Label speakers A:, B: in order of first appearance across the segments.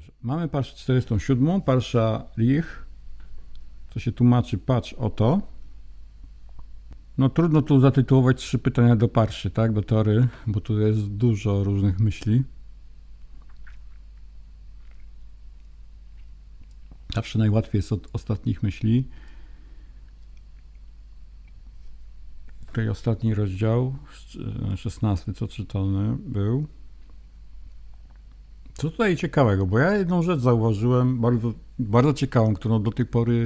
A: Dobrze. Mamy parszę 407, parsza Rich, co się tłumaczy patrz oto. No trudno tu zatytułować 3 pytania do parszy, tak, do Tory, bo tu jest dużo różnych myśli. Zawsze najłatwiej jest od ostatnich myśli. Tutaj ostatni rozdział, 16, co czytany był. Co tutaj ciekawego, bo ja jedną rzecz zauważyłem, bardzo ciekawą, którą do tej pory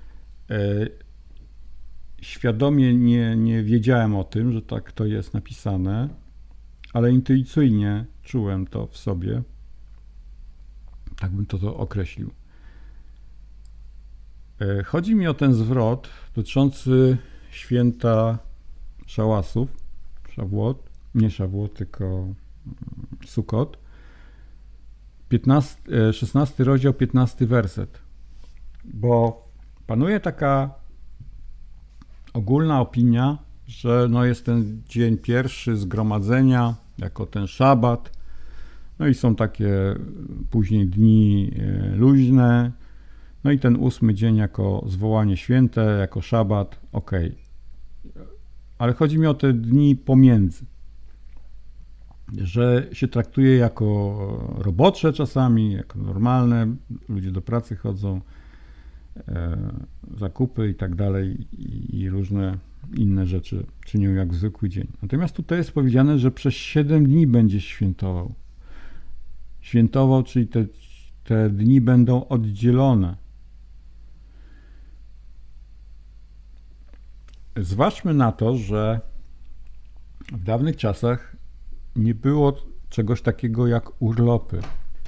A: świadomie nie wiedziałem o tym, że tak to jest napisane, ale intuicyjnie czułem to w sobie. Tak bym to określił. Chodzi mi o ten zwrot dotyczący święta szałasów, Szawłot, nie Szawłot, tylko Sukot. 16 rozdział, 15 werset. Bo panuje taka ogólna opinia, że no jest ten dzień pierwszy zgromadzenia, jako ten szabat, no i są takie później dni luźne, no i ten 8 dzień jako zwołanie święte, jako szabat, ok. Ale chodzi mi o te dni pomiędzy, że się traktuje jako robocze czasami, jako normalne, ludzie do pracy chodzą, zakupy i tak dalej i różne inne rzeczy czynią jak zwykły dzień. Natomiast tutaj jest powiedziane, że przez 7 dni będzie świętował. Świętował, czyli te dni będą oddzielone. Zważmy na to, że w dawnych czasach nie było czegoś takiego jak urlopy.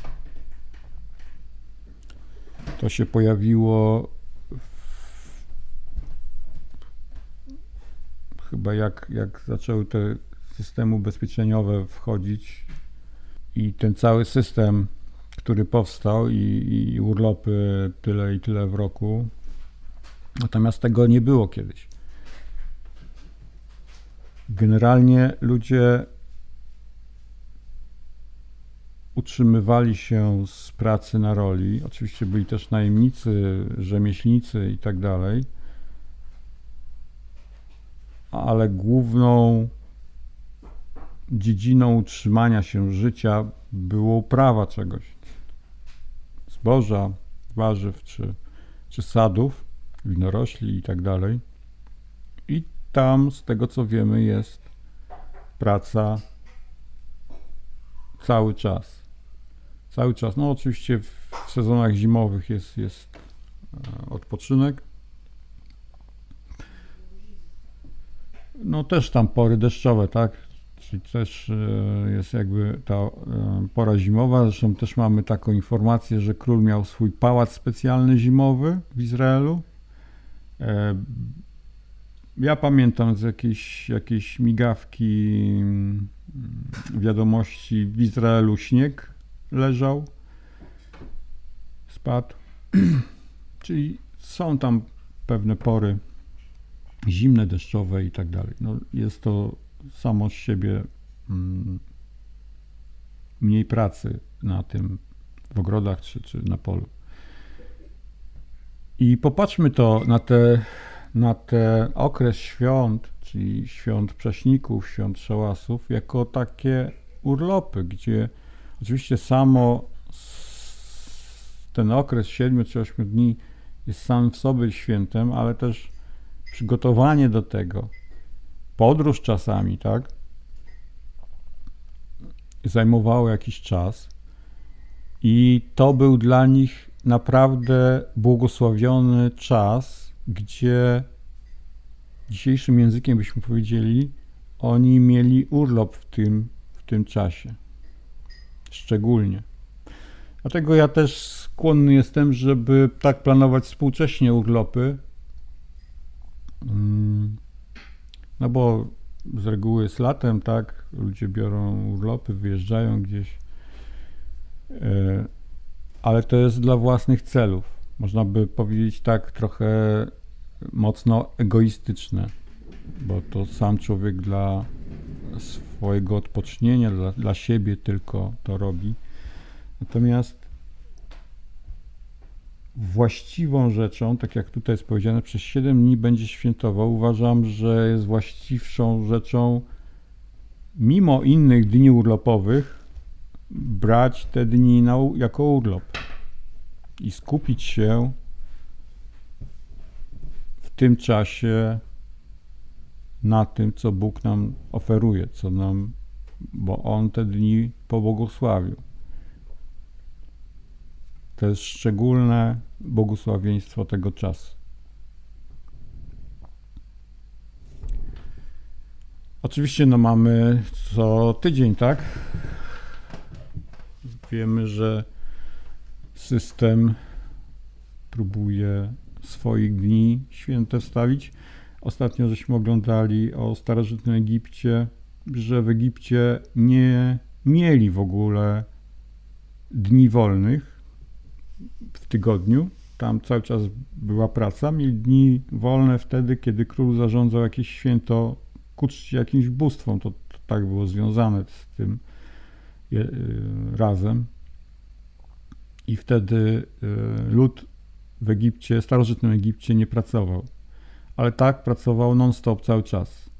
A: To się pojawiło chyba jak zaczęły te systemy ubezpieczeniowe wchodzić i ten cały system, który powstał i urlopy tyle i tyle w roku. Natomiast tego nie było kiedyś. Generalnie ludzie utrzymywali się z pracy na roli. Oczywiście byli też najemnicy, rzemieślnicy i tak dalej. Ale główną dziedziną utrzymania się życia było uprawa czegoś. Zboża, warzyw czy sadów, winorośli i tak dalej. I tam, z tego co wiemy, jest praca cały czas. Cały czas. No oczywiście w sezonach zimowych jest odpoczynek. No też tam pory deszczowe, tak? Czyli też jest jakby ta pora zimowa. Zresztą też mamy taką informację, że król miał swój pałac specjalny zimowy w Izraelu. Ja pamiętam z jakiejś migawki wiadomości, w Izraelu śnieg leżał, spadł. Czyli są tam pewne pory zimne, deszczowe i tak dalej. No, jest to samo z siebie mniej pracy na tym, w ogrodach czy na polu. I popatrzmy to na ten okres świąt, czyli świąt prześników, świąt szałasów, jako takie urlopy, gdzie oczywiście samo ten okres 7 czy 8 dni jest sam w sobie świętem, ale też przygotowanie do tego, podróż czasami, tak, zajmowało jakiś czas i to był dla nich naprawdę błogosławiony czas, gdzie dzisiejszym językiem byśmy powiedzieli, oni mieli urlop w tym czasie. Szczególnie. Dlatego ja też skłonny jestem, żeby tak planować współcześnie urlopy. No bo z reguły jest latem, tak? Ludzie biorą urlopy, wyjeżdżają gdzieś. Ale to jest dla własnych celów. Można by powiedzieć tak trochę mocno egoistyczne, bo to sam człowiek dla swojego odpocznienia, dla siebie tylko to robi. Natomiast właściwą rzeczą, tak jak tutaj jest powiedziane, przez 7 dni będzie świętował. Uważam, że jest właściwszą rzeczą, mimo innych dni urlopowych, brać te dni jako urlop i skupić się w tym czasie na tym, co Bóg nam oferuje, bo On te dni pobłogosławił. To jest szczególne błogosławieństwo tego czasu. Oczywiście mamy co tydzień, tak? Wiemy, że system próbuje swoich dni święte wstawić. Ostatnio żeśmy oglądali o starożytnym Egipcie, że w Egipcie nie mieli w ogóle dni wolnych w tygodniu. Tam cały czas była praca. Mieli dni wolne wtedy, kiedy król zarządzał jakieś święto ku czci jakimś bóstwom. To tak było związane z tym razem. I wtedy lud w Egipcie, starożytnym Egipcie nie pracował. Ale tak pracował non-stop cały czas.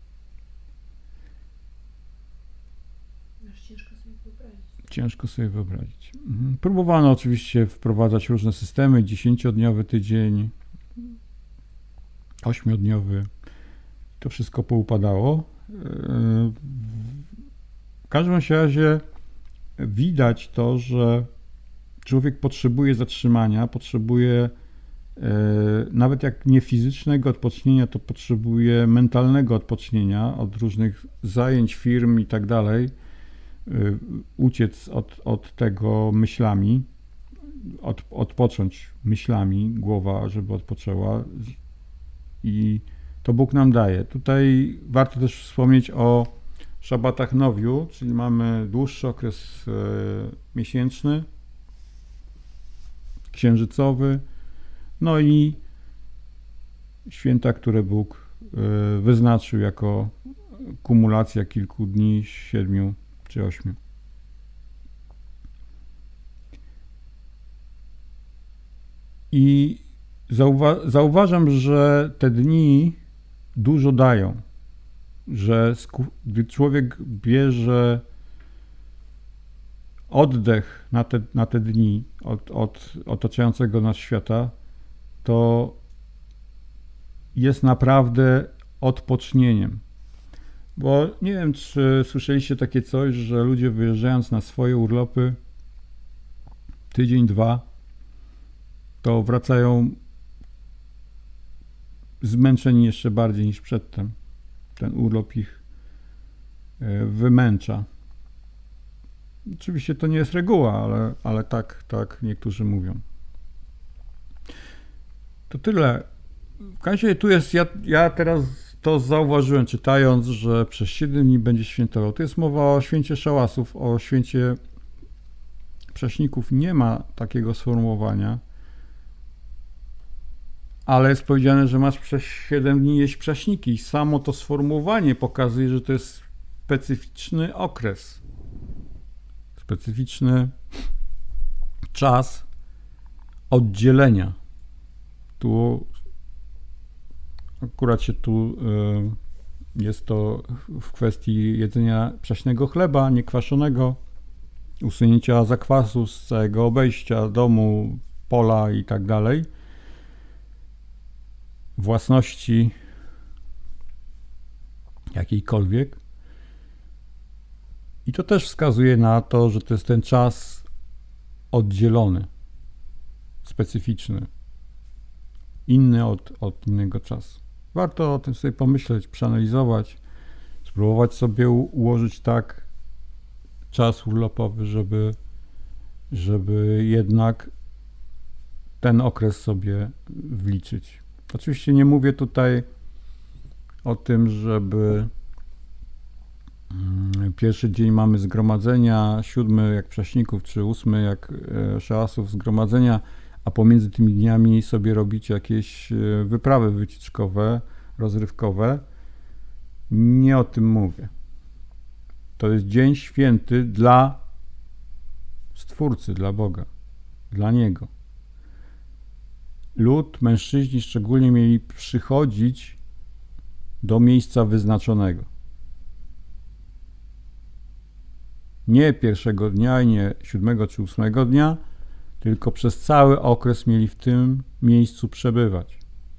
A: Ciężko sobie wyobrazić. Próbowano oczywiście wprowadzać różne systemy, 10-dniowy tydzień, 8-dniowy. To wszystko poupadało. W każdym razie widać to, że człowiek potrzebuje zatrzymania, potrzebuje nawet jak nie fizycznego odpocznienia, to potrzebuje mentalnego odpocznienia od różnych zajęć, firm i tak dalej. Uciec od tego myślami, odpocząć myślami, głowa, żeby odpoczęła i to Bóg nam daje. Tutaj warto też wspomnieć o szabatach nowiu, czyli mamy dłuższy okres miesięczny, księżycowy, no i święta, które Bóg wyznaczył jako kumulacja kilku dni, 7 czy 8. I zauważam, że te dni dużo dają, że gdy człowiek bierze oddech na te dni od otaczającego nas świata, to jest naprawdę odpocznieniem. Bo nie wiem, czy słyszeliście takie coś, że ludzie wyjeżdżając na swoje urlopy tydzień, 2, to wracają zmęczeni jeszcze bardziej niż przedtem. Ten urlop ich wymęcza. Oczywiście to nie jest reguła, ale tak niektórzy mówią. To tyle. W każdym razie tu jest, ja teraz to zauważyłem, czytając, że przez 7 dni będzie świętował. To jest mowa o święcie szałasów, o święcie prześników. Nie ma takiego sformułowania, ale jest powiedziane, że masz przez 7 dni jeść prześniki. I samo to sformułowanie pokazuje, że to jest specyficzny okres, specyficzny czas oddzielenia. Tu akurat jest to w kwestii jedzenia prześnego chleba, niekwaszonego, usunięcia zakwasu z całego obejścia domu, pola i tak dalej, własności jakiejkolwiek. I to też wskazuje na to, że to jest ten czas oddzielony, specyficzny, inny od innego czasu. Warto o tym sobie pomyśleć, przeanalizować, spróbować sobie ułożyć tak czas urlopowy, żeby jednak ten okres sobie wliczyć. Oczywiście nie mówię tutaj o tym, żeby pierwszy dzień mamy zgromadzenia, 7 jak prześników, czy 8 jak szałasów zgromadzenia, a pomiędzy tymi dniami sobie robicie jakieś wyprawy wycieczkowe, rozrywkowe. Nie o tym mówię. To jest dzień święty dla Stwórcy, dla Boga, dla Niego. lud, mężczyźni szczególnie mieli przychodzić do miejsca wyznaczonego. Nie pierwszego dnia i nie 7 czy 8 dnia, tylko przez cały okres mieli w tym miejscu przebywać.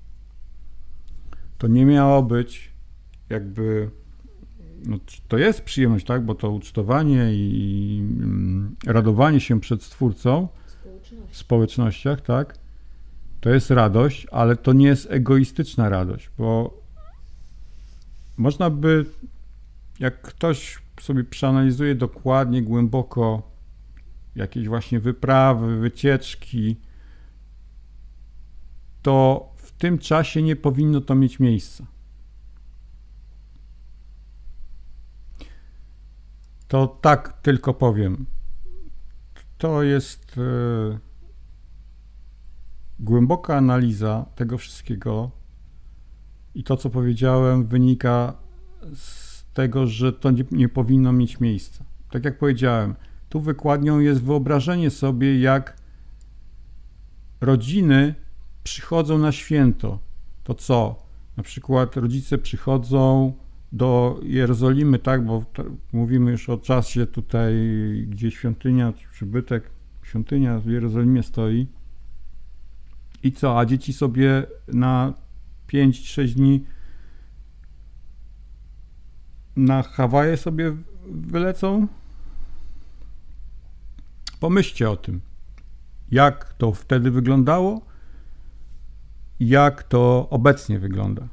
A: To nie miało być jakby, no to jest przyjemność, tak, bo to ucztowanie i radowanie się przed Stwórcą w społecznościach, tak, to jest radość, ale to nie jest egoistyczna radość, bo można by, jak ktoś sobie przeanalizuje dokładnie, głęboko jakieś właśnie wyprawy, wycieczki, to w tym czasie nie powinno to mieć miejsca. To tak tylko powiem. To jest głęboka analiza tego wszystkiego i to, co powiedziałem, wynika z tego, że to nie powinno mieć miejsca. Tak jak powiedziałem, tu wykładnią jest wyobrażenie sobie, jak rodziny przychodzą na święto. To co? Na przykład rodzice przychodzą do Jerozolimy, tak, bo mówimy już o czasie tutaj, gdzie świątynia, przybytek, świątynia w Jerozolimie stoi. I co? A dzieci sobie na 5-6 dni na Hawaje sobie wylecą? Pomyślcie o tym, jak to wtedy wyglądało, jak to obecnie wygląda.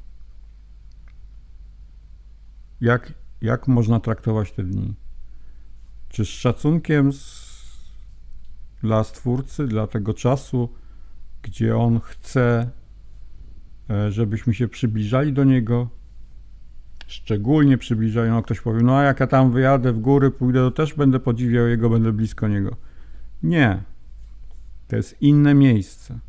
A: Jak można traktować te dni? Czy z szacunkiem dla Stwórcy, dla tego czasu, gdzie On chce, żebyśmy się przybliżali do Niego, szczególnie przybliżali, no ktoś powie, no a jak ja tam wyjadę w góry, pójdę, to też będę podziwiał Jego, będę blisko Niego. Nie. To jest inne miejsce.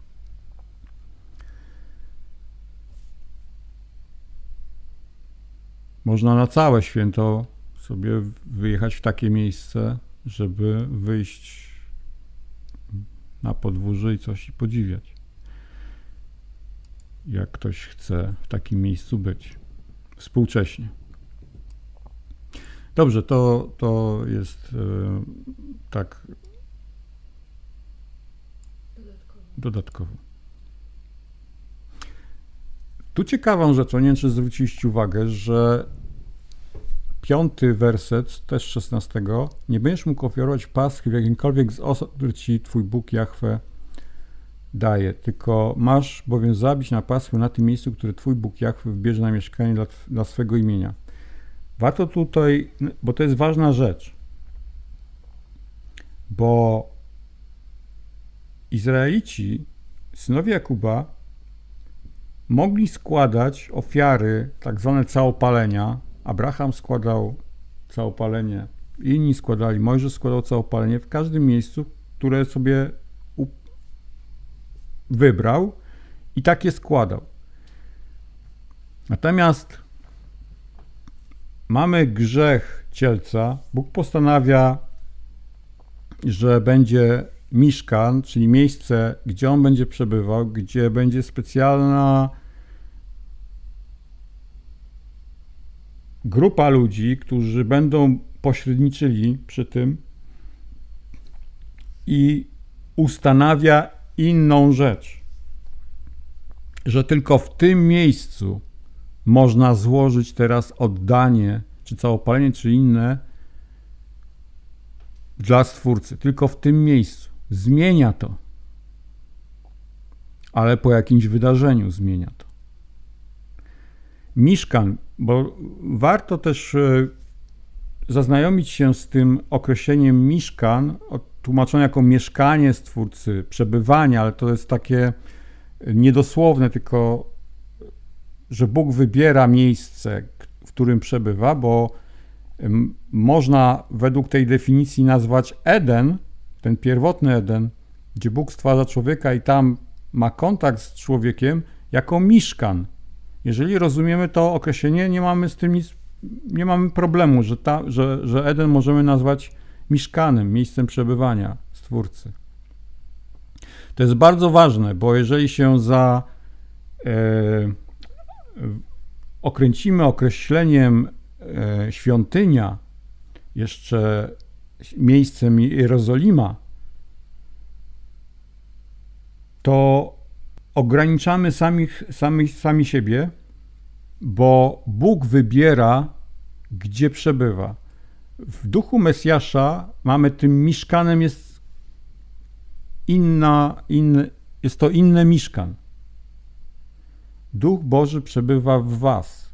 A: Można na całe święto sobie wyjechać w takie miejsce, żeby wyjść na podwórze i coś i podziwiać. Jak ktoś chce w takim miejscu być. Współcześnie. Dobrze, to jest tak dodatkowo. Tu ciekawą rzeczą, nie wiem, czy zwróciliście uwagę, że 5. werset, też 16. Nie będziesz mógł ofiarować paschy w jakimkolwiek z osób, które ci Twój Bóg Jahwe daje, tylko masz bowiem zabić na paschę na tym miejscu, które Twój Bóg Jahwe wybierze na mieszkanie dla swego imienia. Warto tutaj, bo to jest ważna rzecz, bo Izraelici, synowie Jakuba, mogli składać ofiary, tak zwane całopalenia. Abraham składał całopalenie, inni składali, Mojżesz składał całopalenie w każdym miejscu, które sobie wybrał i tak je składał. Natomiast mamy grzech cielca. Bóg postanawia, że będzie miszkan, czyli miejsce, gdzie on będzie przebywał, gdzie będzie specjalna grupa ludzi, którzy będą pośredniczyli przy tym i ustanawia inną rzecz, że tylko w tym miejscu można złożyć teraz oddanie, czy całopalenie, czy inne dla Stwórcy. Tylko w tym miejscu. Zmienia to. Ale po jakimś wydarzeniu zmienia to. Miszkan, bo warto też zaznajomić się z tym określeniem miszkan, tłumaczone jako mieszkanie Stwórcy, przebywanie, ale to jest takie niedosłowne, tylko że Bóg wybiera miejsce, w którym przebywa, bo można według tej definicji nazwać Eden, ten pierwotny Eden, gdzie Bóg stwarza człowieka i tam ma kontakt z człowiekiem, jako miszkan. Jeżeli rozumiemy to określenie, nie mamy z tym nic, nie mamy problemu, że Eden możemy nazwać miszkanem, miejscem przebywania Stwórcy. To jest bardzo ważne, bo jeżeli się okręcimy określeniem świątynia, jeszcze miejscem Jerozolima, to ograniczamy sami siebie, bo Bóg wybiera, gdzie przebywa. W duchu Mesjasza mamy tym mieszkanem jest jest to inny mieszkan. Duch Boży przebywa w was.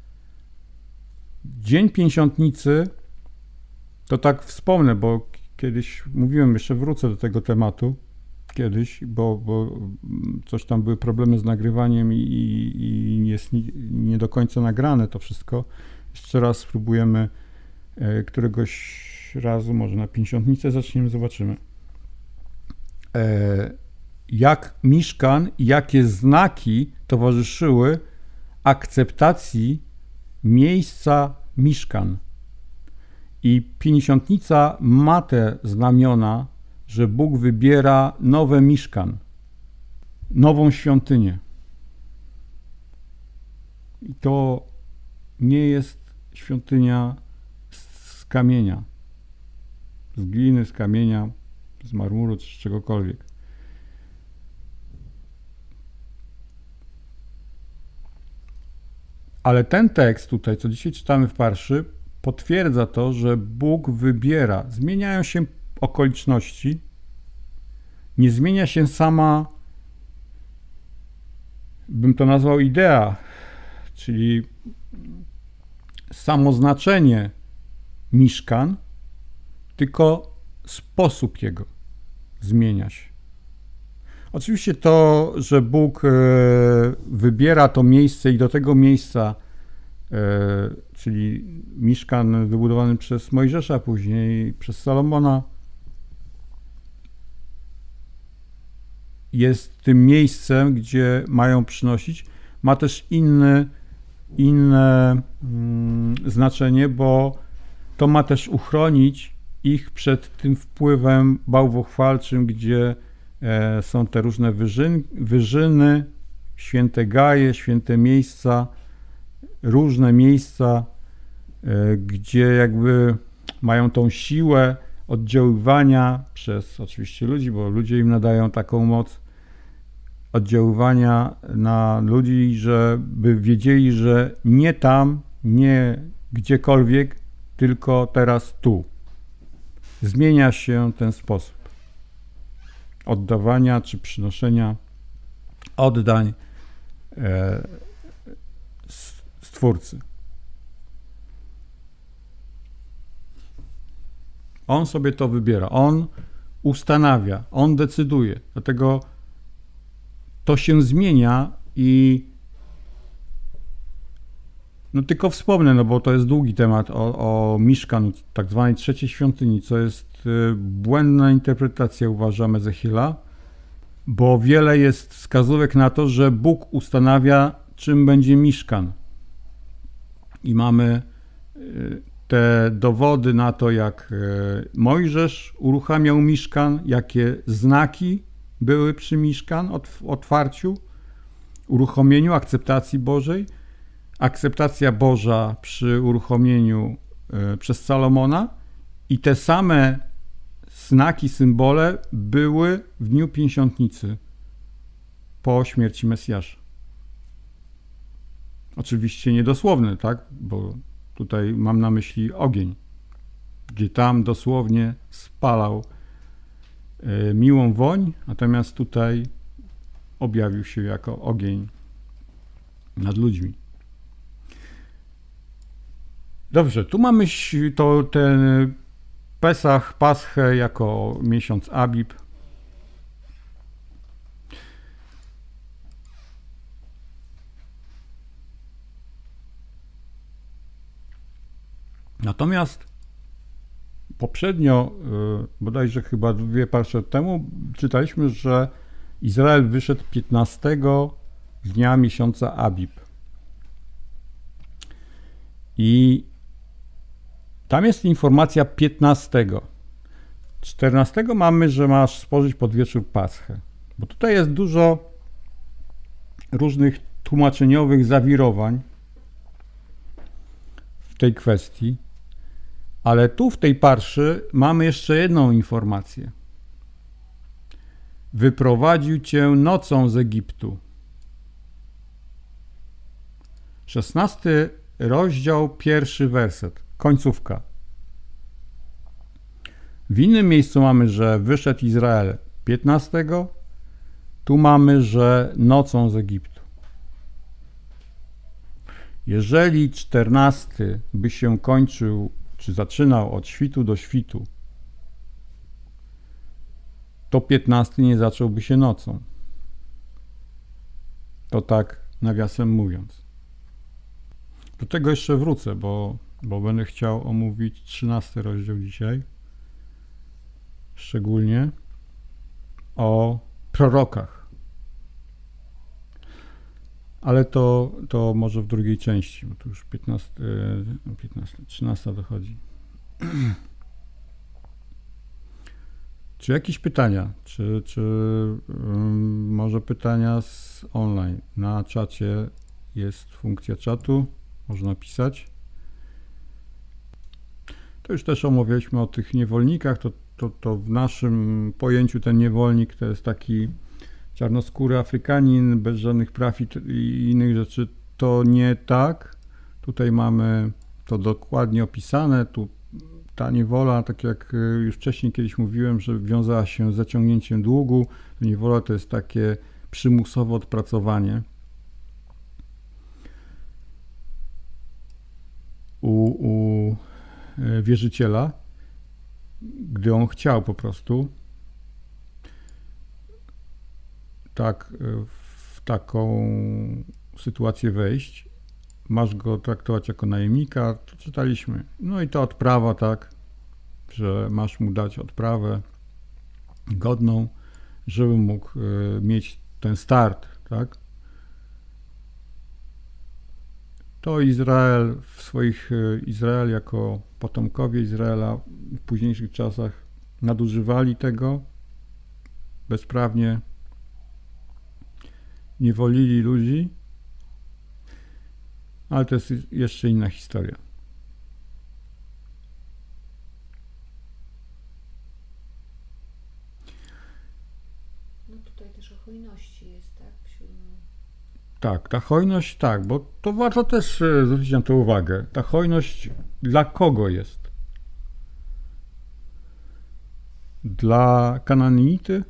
A: Dzień Pięćdziesiątnicy, to tak wspomnę, bo kiedyś mówiłem, jeszcze wrócę do tego tematu, bo coś tam były problemy z nagrywaniem i jest nie do końca nagrane to wszystko. Jeszcze raz spróbujemy któregoś razu, może na Pięćdziesiątnicę zaczniemy, zobaczymy. Jak mieszkan i jakie znaki towarzyszyły akceptacji miejsca mieszkan. I Pięćdziesiątnica ma te znamiona, że Bóg wybiera nowe mieszkan, nową świątynię. I to nie jest świątynia z kamienia, z gliny, z kamienia, z marmuru czy z czegokolwiek. Ale ten tekst tutaj, co dzisiaj czytamy w Parszy, potwierdza to, że Bóg wybiera. Zmieniają się okoliczności, nie zmienia się sama, bym to nazwał, idea, czyli samo znaczenie mieszkan, tylko sposób jego zmienia się. Oczywiście to, że Bóg wybiera to miejsce i do tego miejsca, czyli mieszkan wybudowany przez Mojżesza, później przez Salomona, jest tym miejscem, gdzie mają przynosić, ma też inne znaczenie, bo to ma też uchronić ich przed tym wpływem bałwochwalczym, gdzie są te różne wyżyny, święte gaje, święte miejsca, różne miejsca, gdzie jakby mają tą siłę oddziaływania przez oczywiście ludzi, bo ludzie im nadają taką moc oddziaływania na ludzi, żeby wiedzieli, że nie tam, nie gdziekolwiek, tylko teraz tu. Zmienia się ten sposób oddawania czy przynoszenia oddań Stwórcy. On sobie to wybiera, on ustanawia, on decyduje. Dlatego to się zmienia i no tylko wspomnę, bo to jest długi temat o mieszkan, tak zwanej trzeciej świątyni, co jest błędna interpretacja, uważam, Ezechiela, bo wiele jest wskazówek na to, że Bóg ustanawia, czym będzie mieszkan. I mamy te dowody na to, jak Mojżesz uruchamiał mieszkan, jakie znaki były przy mieszkan, otwarciu, uruchomieniu, akceptacji Bożej. Akceptacja Boża przy uruchomieniu przez Salomona i te same znaki, symbole były w dniu Pięćdziesiątnicy po śmierci Mesjasza. Oczywiście niedosłowny, tak? Bo tutaj mam na myśli ogień, gdzie tam dosłownie spalał miłą woń, natomiast tutaj objawił się jako ogień nad ludźmi. Dobrze, tu mamy ten Pesach, Paschę jako miesiąc Abib. Natomiast poprzednio, bodajże chyba 2 parsze temu, czytaliśmy, że Izrael wyszedł 15 dnia miesiąca Abib. I tam jest informacja 15. 14 mamy, że masz spożyć pod wieczór Paschę. Bo tutaj jest dużo różnych tłumaczeniowych zawirowań w tej kwestii, ale tu w tej parszy mamy jeszcze jedną informację. Wyprowadził cię nocą z Egiptu. 16 rozdział, 1 werset, końcówka. W innym miejscu mamy, że wyszedł Izrael 15, tu mamy, że nocą z Egiptu. Jeżeli 14 by się kończył, czy zaczynał od świtu do świtu, to 15 nie zacząłby się nocą. To tak nawiasem mówiąc. Do tego jeszcze wrócę, bo będę chciał omówić 13 rozdział dzisiaj. Szczególnie o prorokach. Ale to może w drugiej części, bo tu już 13 dochodzi. Czy jakieś pytania? Czy może pytania z online? Na czacie jest funkcja czatu, można pisać. To już też omawialiśmy o tych niewolnikach, to w naszym pojęciu ten niewolnik to jest taki czarnoskóry Afrykanin bez żadnych praw i innych rzeczy. To nie tak. Tutaj mamy to dokładnie opisane. Tu ta niewola, tak jak już wcześniej kiedyś mówiłem, że wiązała się z zaciągnięciem długu. Niewola to jest takie przymusowe odpracowanie. U wierzyciela, gdy on chciał po prostu tak w taką sytuację wejść, masz go traktować jako najemnika, to czytaliśmy. No i ta odprawa, tak, że masz mu dać odprawę godną, żeby mógł mieć ten start, tak. To Izrael jako potomkowie Izraela w późniejszych czasach nadużywali tego bezprawnie, niewolili ludzi, ale to jest jeszcze inna historia.
B: No tutaj też o hojności jest, tak?
A: Tak, ta hojność, tak, bo to warto też zwrócić na to uwagę. Ta hojność dla kogo jest? Dla Kananity?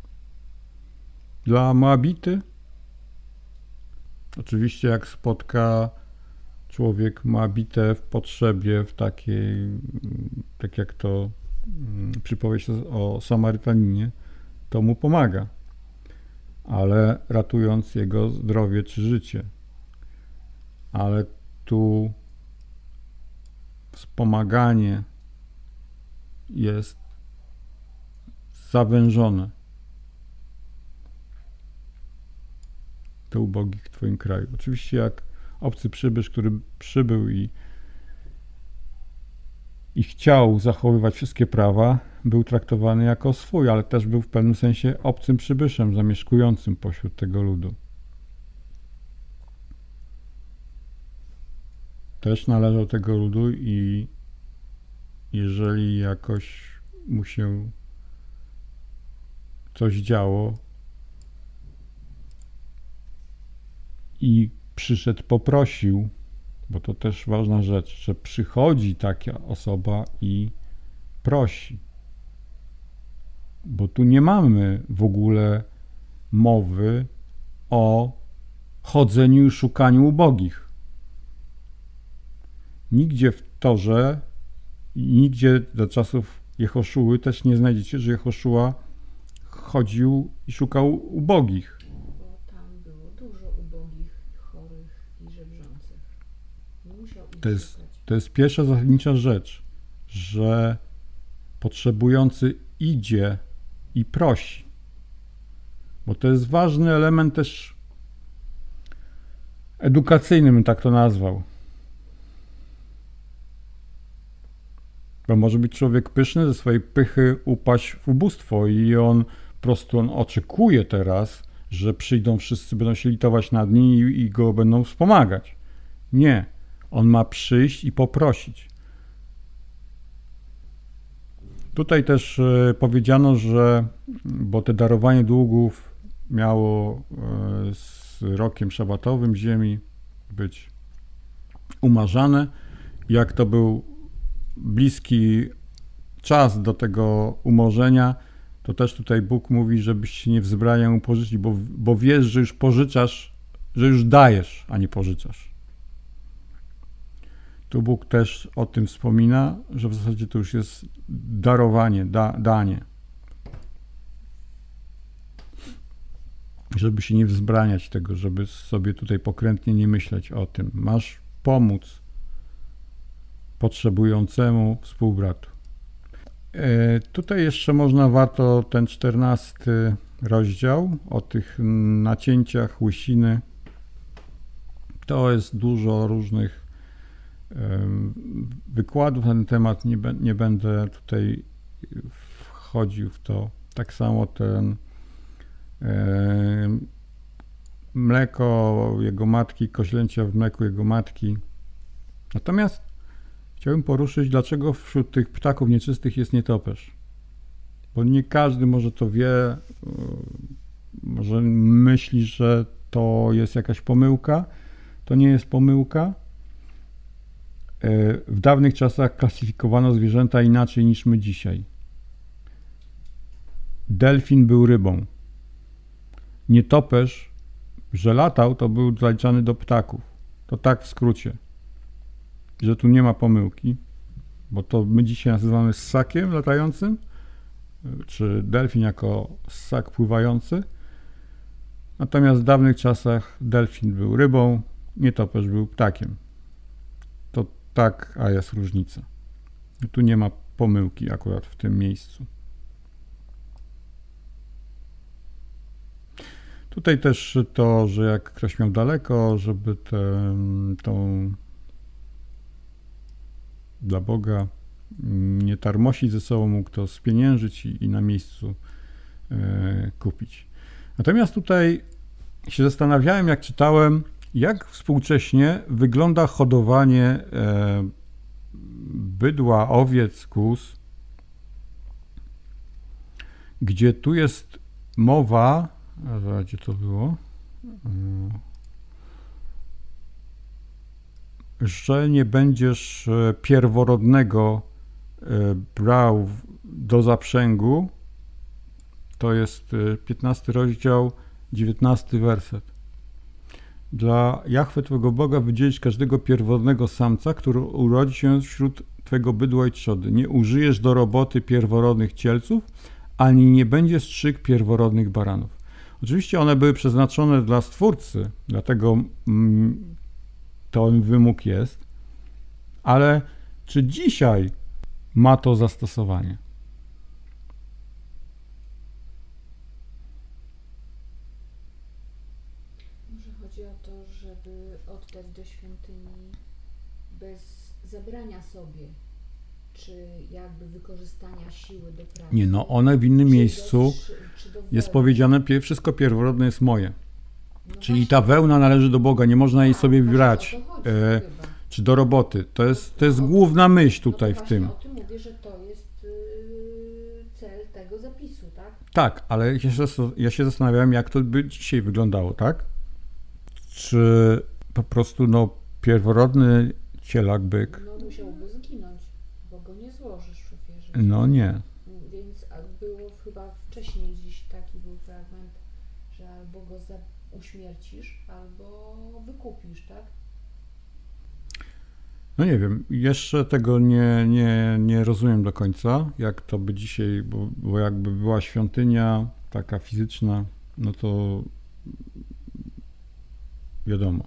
A: Dla Moabity? Oczywiście jak spotka człowiek Moabitę w potrzebie, w takiej, tak jak to przypowieść o Samarytaninie, to mu pomaga, ale ratując jego zdrowie czy życie. Ale tu wspomaganie jest zawężone do ubogich w Twoim kraju. Oczywiście jak obcy przybysz, który przybył i chciał zachowywać wszystkie prawa, był traktowany jako swój, ale też był w pewnym sensie obcym przybyszem zamieszkującym pośród tego ludu. Też należał do tego ludu i jeżeli jakoś mu się coś działo i przyszedł, poprosił, bo to też ważna rzecz, że przychodzi taka osoba i prosi. Bo tu nie mamy w ogóle mowy o chodzeniu i szukaniu ubogich. Nigdzie w Torze, nigdzie do czasów Jehoszuły też nie znajdziecie, że Jehoszua chodził i szukał ubogich.
B: Bo tam było dużo ubogich, chorych i żebrzących. Nie musiał ich szukać.
A: To jest pierwsza zasadnicza rzecz, że potrzebujący idzie i prosi. Bo to jest ważny element też edukacyjny, bym tak to nazwał. Bo może być człowiek pyszny, ze swojej pychy upaść w ubóstwo i on prostu on oczekuje teraz, że przyjdą wszyscy, będą się litować nad nim i go będą wspomagać. Nie. On ma przyjść i poprosić. Tutaj też powiedziano, że, bo te darowanie długów miało z rokiem szabatowym ziemi być umarzane. Jak to był bliski czas do tego umorzenia, to też tutaj Bóg mówi, żebyś się nie wzbraniał pożyczyć, bo wiesz, że już pożyczasz, że już dajesz, a nie pożyczasz. Tu Bóg też o tym wspomina, że w zasadzie to już jest darowanie, danie. Żeby się nie wzbraniać tego, żeby sobie tutaj pokrętnie nie myśleć o tym. Masz pomóc potrzebującemu współbratu. Tutaj jeszcze warto ten 14 rozdział o tych nacięciach łysiny. To jest dużo różnych wykładów na ten temat. Nie będę tutaj wchodził w to. Tak samo ten mleko jego matki, koźlęcia w mleku jego matki. Natomiast chciałbym poruszyć, dlaczego wśród tych ptaków nieczystych jest nietoperz. Bo nie każdy może to wie, może myśli, że to jest jakaś pomyłka. To nie jest pomyłka. W dawnych czasach klasyfikowano zwierzęta inaczej niż my dzisiaj. Delfin był rybą. Nietoperz, że latał, to był zaliczany do ptaków. To tak w skrócie. Że tu nie ma pomyłki, bo to my dzisiaj nazywamy ssakiem latającym, czy delfin jako ssak pływający. Natomiast w dawnych czasach delfin był rybą, nietoperz był ptakiem. To tak, a jest różnica. Tu nie ma pomyłki akurat w tym miejscu. Tutaj też to, że jak ktoś miał daleko, żeby tą dla Boga nie tarmosić ze sobą, mógł to spieniężyć i na miejscu kupić. Natomiast tutaj się zastanawiałem, jak czytałem, jak współcześnie wygląda hodowanie bydła, owiec, kóz, gdzie tu jest mowa, a gdzie to było? Że nie będziesz pierworodnego brał do zaprzęgu. To jest 15 rozdział, 19 werset. Dla Jahwe Twego Boga wydzielić każdego pierworodnego samca, który urodzi się wśród Twego bydła i trzody. Nie użyjesz do roboty pierworodnych cielców, ani nie będzie strzyk pierworodnych baranów. Oczywiście one były przeznaczone dla Stwórcy, dlatego ten wymóg jest, ale czy dzisiaj ma to zastosowanie?
B: Może chodzi o to, żeby oddać do świątyni bez zabrania sobie, czy jakby wykorzystania siły do pracy.
A: Nie, no one w innym miejscu jest powiedziane, wszystko pierworodne jest moje. No czyli właśnie, ta wełna należy do Boga, nie można jej sobie brać. Czy do roboty. To jest główna myśl tutaj w tym.
B: O tym mówię, że to jest cel tego zapisu, tak?
A: Tak, ale ja się zastanawiałem, jak to by dzisiaj wyglądało, tak? Czy po prostu pierworodny cielak, byk...
B: No musiałby zginąć, bo go nie złożysz w ofierze.
A: No nie.
B: Więc było chyba wcześniej dziś taki był fragment, że albo go uśmiercisz, albo wykupisz, tak?
A: No nie wiem, jeszcze tego nie rozumiem do końca, jak to by dzisiaj, bo jakby była świątynia taka fizyczna, no to wiadomo,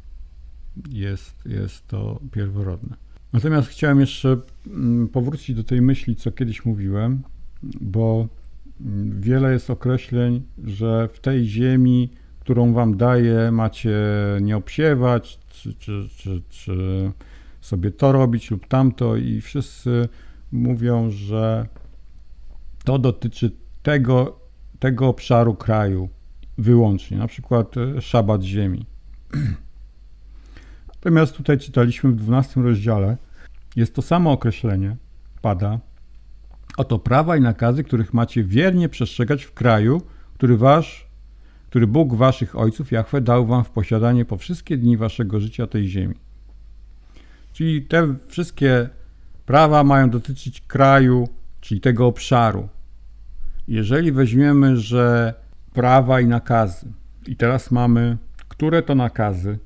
A: jest to pierworodne. Natomiast chciałem jeszcze powrócić do tej myśli, co kiedyś mówiłem, bo wiele jest określeń, że w tej ziemi, którą wam daję, macie nie obsiewać, czy sobie to robić lub tamto i wszyscy mówią, że to dotyczy tego obszaru kraju wyłącznie, na przykład szabat ziemi. Natomiast tutaj czytaliśmy w 12 rozdziale, jest to samo określenie, pada: oto prawa i nakazy, których macie wiernie przestrzegać w kraju, który Bóg waszych ojców, Jahwe, dał wam w posiadanie po wszystkie dni waszego życia tej ziemi. Czyli te wszystkie prawa mają dotyczyć kraju, czyli tego obszaru. Jeżeli weźmiemy, że prawa i nakazy, i teraz mamy, które to nakazy,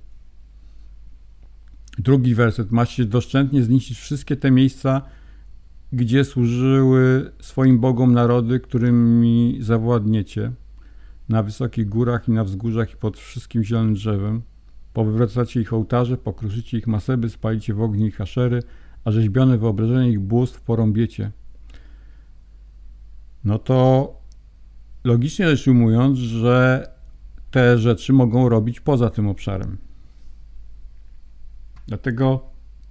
A: drugi werset: macie doszczętnie zniszczyć wszystkie te miejsca, gdzie służyły swoim bogom narody, którymi zawładniecie, na wysokich górach i na wzgórzach i pod wszystkim zielonym drzewem. Powywracacie ich ołtarze, pokruszycie ich maseby, spalicie w ogniu ich aszery, a rzeźbione wyobrażenie ich bóstw porąbiecie. No to logicznie rzecz ujmując, że te rzeczy mogą robić poza tym obszarem. Dlatego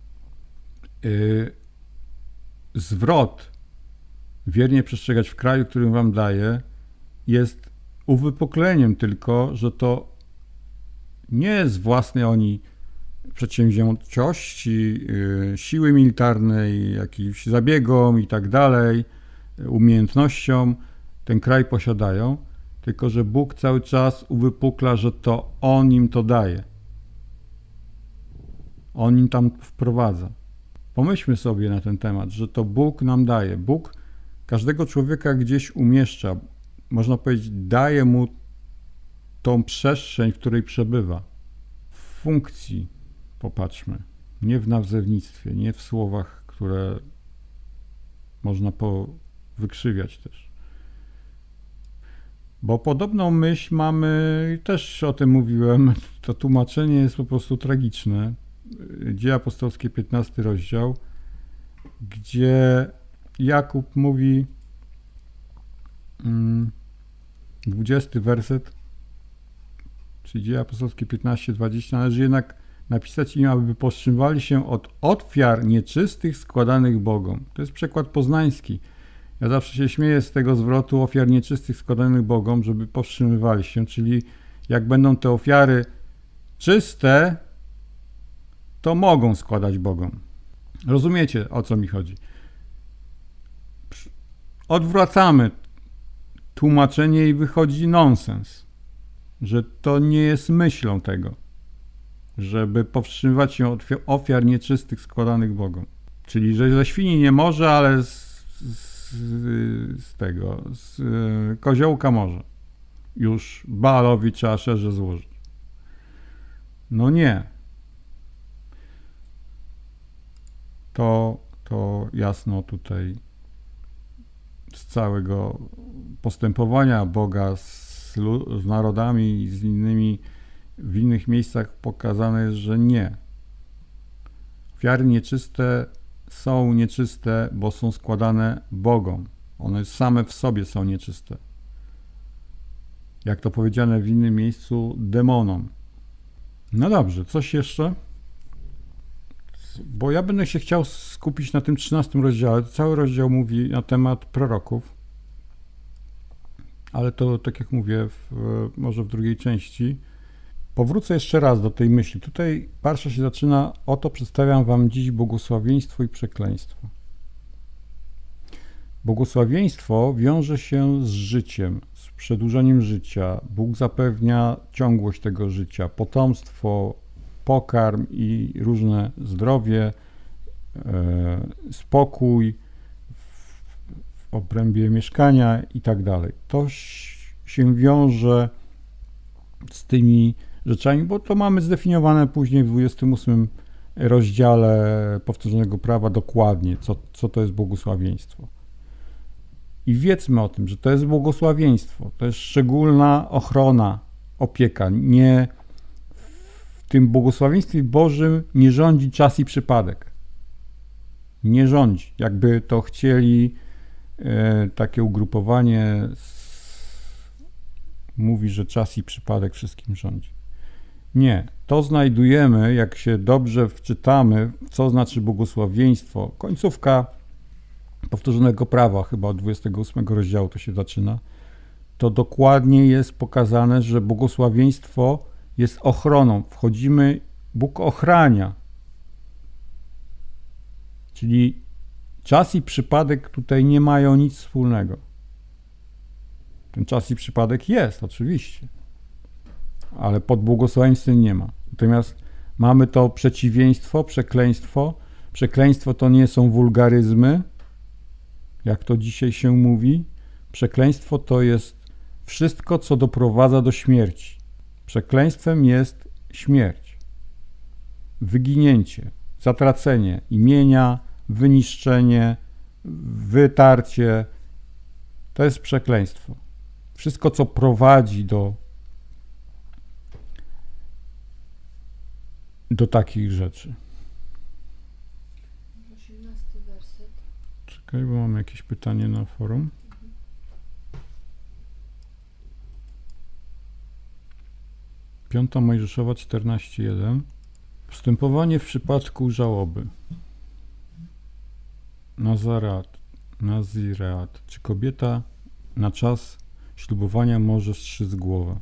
A: zwrot wiernie przestrzegać w kraju, którym wam daje, jest uwypukleniem tylko, że to nie z własnej oni przedsięwziętości, siły militarnej, jakichś zabiegom i tak dalej, umiejętnością ten kraj posiadają, tylko że Bóg cały czas uwypukla, że to On im to daje. On im tam wprowadza. Pomyślmy sobie na ten temat, że to Bóg nam daje. Bóg każdego człowieka gdzieś umieszcza. Można powiedzieć, daje mu tą przestrzeń, w której przebywa. W funkcji, popatrzmy, nie w nazewnictwie, nie w słowach, które można wykrzywiać też. Bo podobną myśl mamy, też o tym mówiłem, to tłumaczenie jest po prostu tragiczne. Dzieje apostolskie, 15 rozdział, gdzie Jakub mówi, 20 werset, czyli Dzieje apostolskie 15:20, należy jednak napisać im, aby powstrzymywali się od ofiar nieczystych składanych Bogom. To jest przekład poznański. Ja zawsze się śmieję z tego zwrotu ofiar nieczystych składanych Bogom, żeby powstrzymywali się, czyli jak będą te ofiary czyste, to mogą składać Bogom. Rozumiecie, o co mi chodzi? Odwracamy tłumaczenie i wychodzi nonsens, że to nie jest myślą tego, żeby powstrzymywać się od ofiar nieczystych składanych Bogom. Czyli, że ze świni nie może, ale z koziołka może. Już Baalowi trzeba szerze złożyć. No nie. To jasno tutaj z całego postępowania Boga z narodami i z innymi w innych miejscach pokazane jest, że nie. Ofiary nieczyste są nieczyste, bo są składane Bogom. One same w sobie są nieczyste. Jak to powiedziane w innym miejscu, demonom. No dobrze, coś jeszcze? Bo ja będę się chciał skupić na tym 13 rozdziale. Cały rozdział mówi na temat proroków. Ale to, tak jak mówię, może w drugiej części. Powrócę jeszcze raz do tej myśli. Tutaj parsza się zaczyna: oto przedstawiam wam dziś błogosławieństwo i przekleństwo. Błogosławieństwo wiąże się z życiem, z przedłużeniem życia. Bóg zapewnia ciągłość tego życia, potomstwo, pokarm i różne zdrowie, spokój w obrębie mieszkania i tak dalej. To się wiąże z tymi rzeczami, bo to mamy zdefiniowane później w 28 rozdziale powtórzonego prawa dokładnie, co to jest błogosławieństwo. I wiedzmy o tym, że to jest błogosławieństwo, to jest szczególna ochrona, opieka. Nie, w tym błogosławieństwie Bożym nie rządzi czas i przypadek. Nie rządzi. Jakby to chcieli takie ugrupowanie mówi, że czas i przypadek wszystkim rządzi. Nie. To znajdujemy, jak się dobrze wczytamy, co znaczy błogosławieństwo. Końcówka powtórzonego prawa, chyba od 28 rozdziału to się zaczyna. to dokładnie jest pokazane, że błogosławieństwo jest ochroną. Wchodzimy, Bóg ochrania. Czyli czas i przypadek tutaj nie mają nic wspólnego. Ten czas i przypadek jest, oczywiście, ale pod błogosławieństwem nie ma. Natomiast mamy to przeciwieństwo, przekleństwo. Przekleństwo to nie są wulgaryzmy, jak to dzisiaj się mówi. Przekleństwo to jest wszystko, co doprowadza do śmierci. Przekleństwem jest śmierć, wyginięcie, zatracenie imienia, wyniszczenie, wytarcie. To jest przekleństwo. Wszystko, co prowadzi do takich rzeczy.
B: 18 werset.
A: Czekaj, bo mam jakieś pytanie na forum. Piąta Mojżeszowa 14:1. Postępowanie w przypadku żałoby. Nazireat. Czy kobieta na czas ślubowania może strzyc głowę?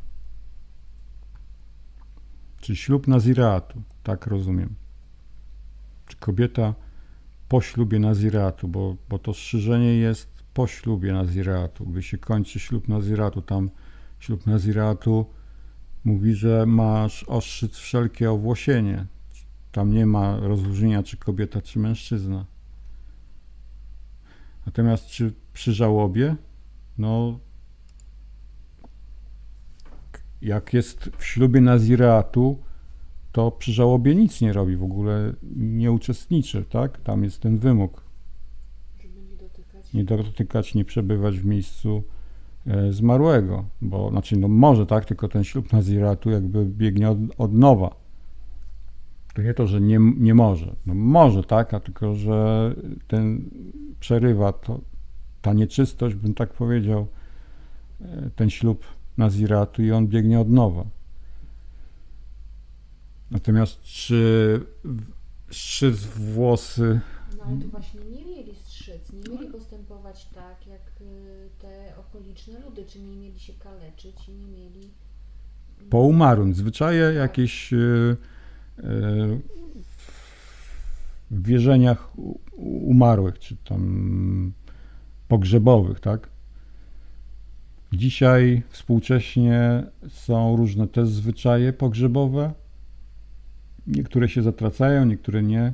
A: Czyli ślub nazireatu, tak rozumiem. Czy kobieta po ślubie nazireatu, bo to strzyżenie jest po ślubie nazireatu. Gdy się kończy ślub nazireatu, tam ślub nazireatu mówi, że masz ostrzyc wszelkie owłosienie. Tam nie ma rozróżnienia, czy kobieta, czy mężczyzna. Natomiast czy przy żałobie? No, jak jest w ślubie nazireatu, to przy żałobie nic nie robi, w ogóle nie uczestniczy, tak? Tam jest ten wymóg.
B: Żeby
A: nie dotykać, nie przebywać w miejscu zmarłego, bo znaczy no może, tak, tylko ten ślub nazireatu jakby biegnie od nowa. To nie to, że nie może. No może, tak, a tylko, że ten przerywa ta nieczystość, bym tak powiedział, ten ślub nazireatu i on biegnie od nowa. Natomiast czy strzyc włosy...
B: No ale to właśnie nie mieli strzyc, nie mieli postępować tak, jak te okoliczne ludy, czy nie mieli się kaleczyć i nie mieli...
A: Po umarłym. Zwyczaje jakieś w wierzeniach umarłych, czy tam pogrzebowych, tak? Dzisiaj współcześnie są różne też zwyczaje pogrzebowe. Niektóre się zatracają, niektóre nie.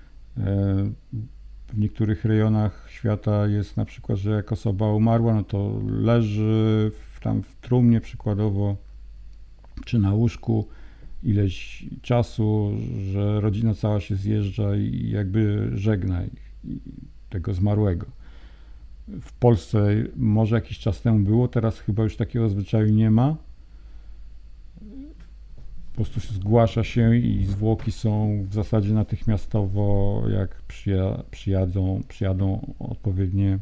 A: W niektórych rejonach świata jest na przykład, że jak osoba umarła, no to leży tam w trumnie przykładowo, czy na łóżku ileś czasu, że rodzina cała się zjeżdża i jakby żegna tego zmarłego. W Polsce może jakiś czas temu było, teraz chyba już takiego zwyczaju nie ma. Po prostu się zgłasza się i zwłoki są w zasadzie natychmiastowo, jak przyjadą odpowiednie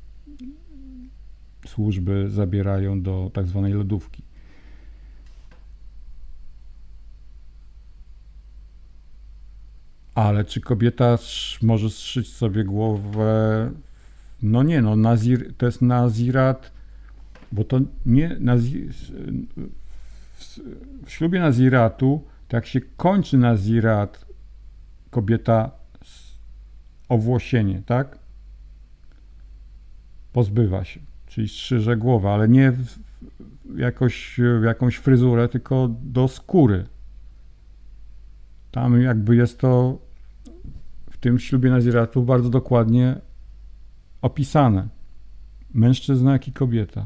A: służby, zabierają do tak zwanej lodówki. Ale czy kobieta może strzyć sobie głowę? No nie, no to jest nazirat, bo to nie w ślubie naziratu, to jak się kończy nazirat, kobieta owłosienie, tak? Pozbywa się, czyli strzyże głowę, ale nie w jakąś fryzurę, tylko do skóry. Tam jakby jest to w tym ślubie naziratu bardzo dokładnie opisane. Mężczyzna, jak i kobieta.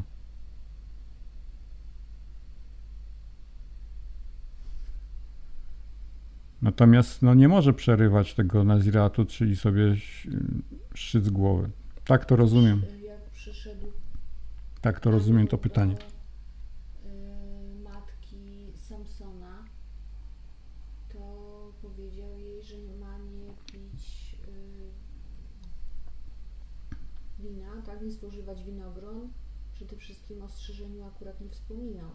A: Natomiast no, nie może przerywać tego naziratu, czyli sobie strzyc głowy. Tak to rozumiem.
B: Jak przyszedł
A: tak to rozumiem to pytanie.
B: Matki Samsona, to powiedział jej, że ma nie pić wina, tak, nie spożywać winogron. Przede wszystkim o strzyżeniu akurat nie wspominał.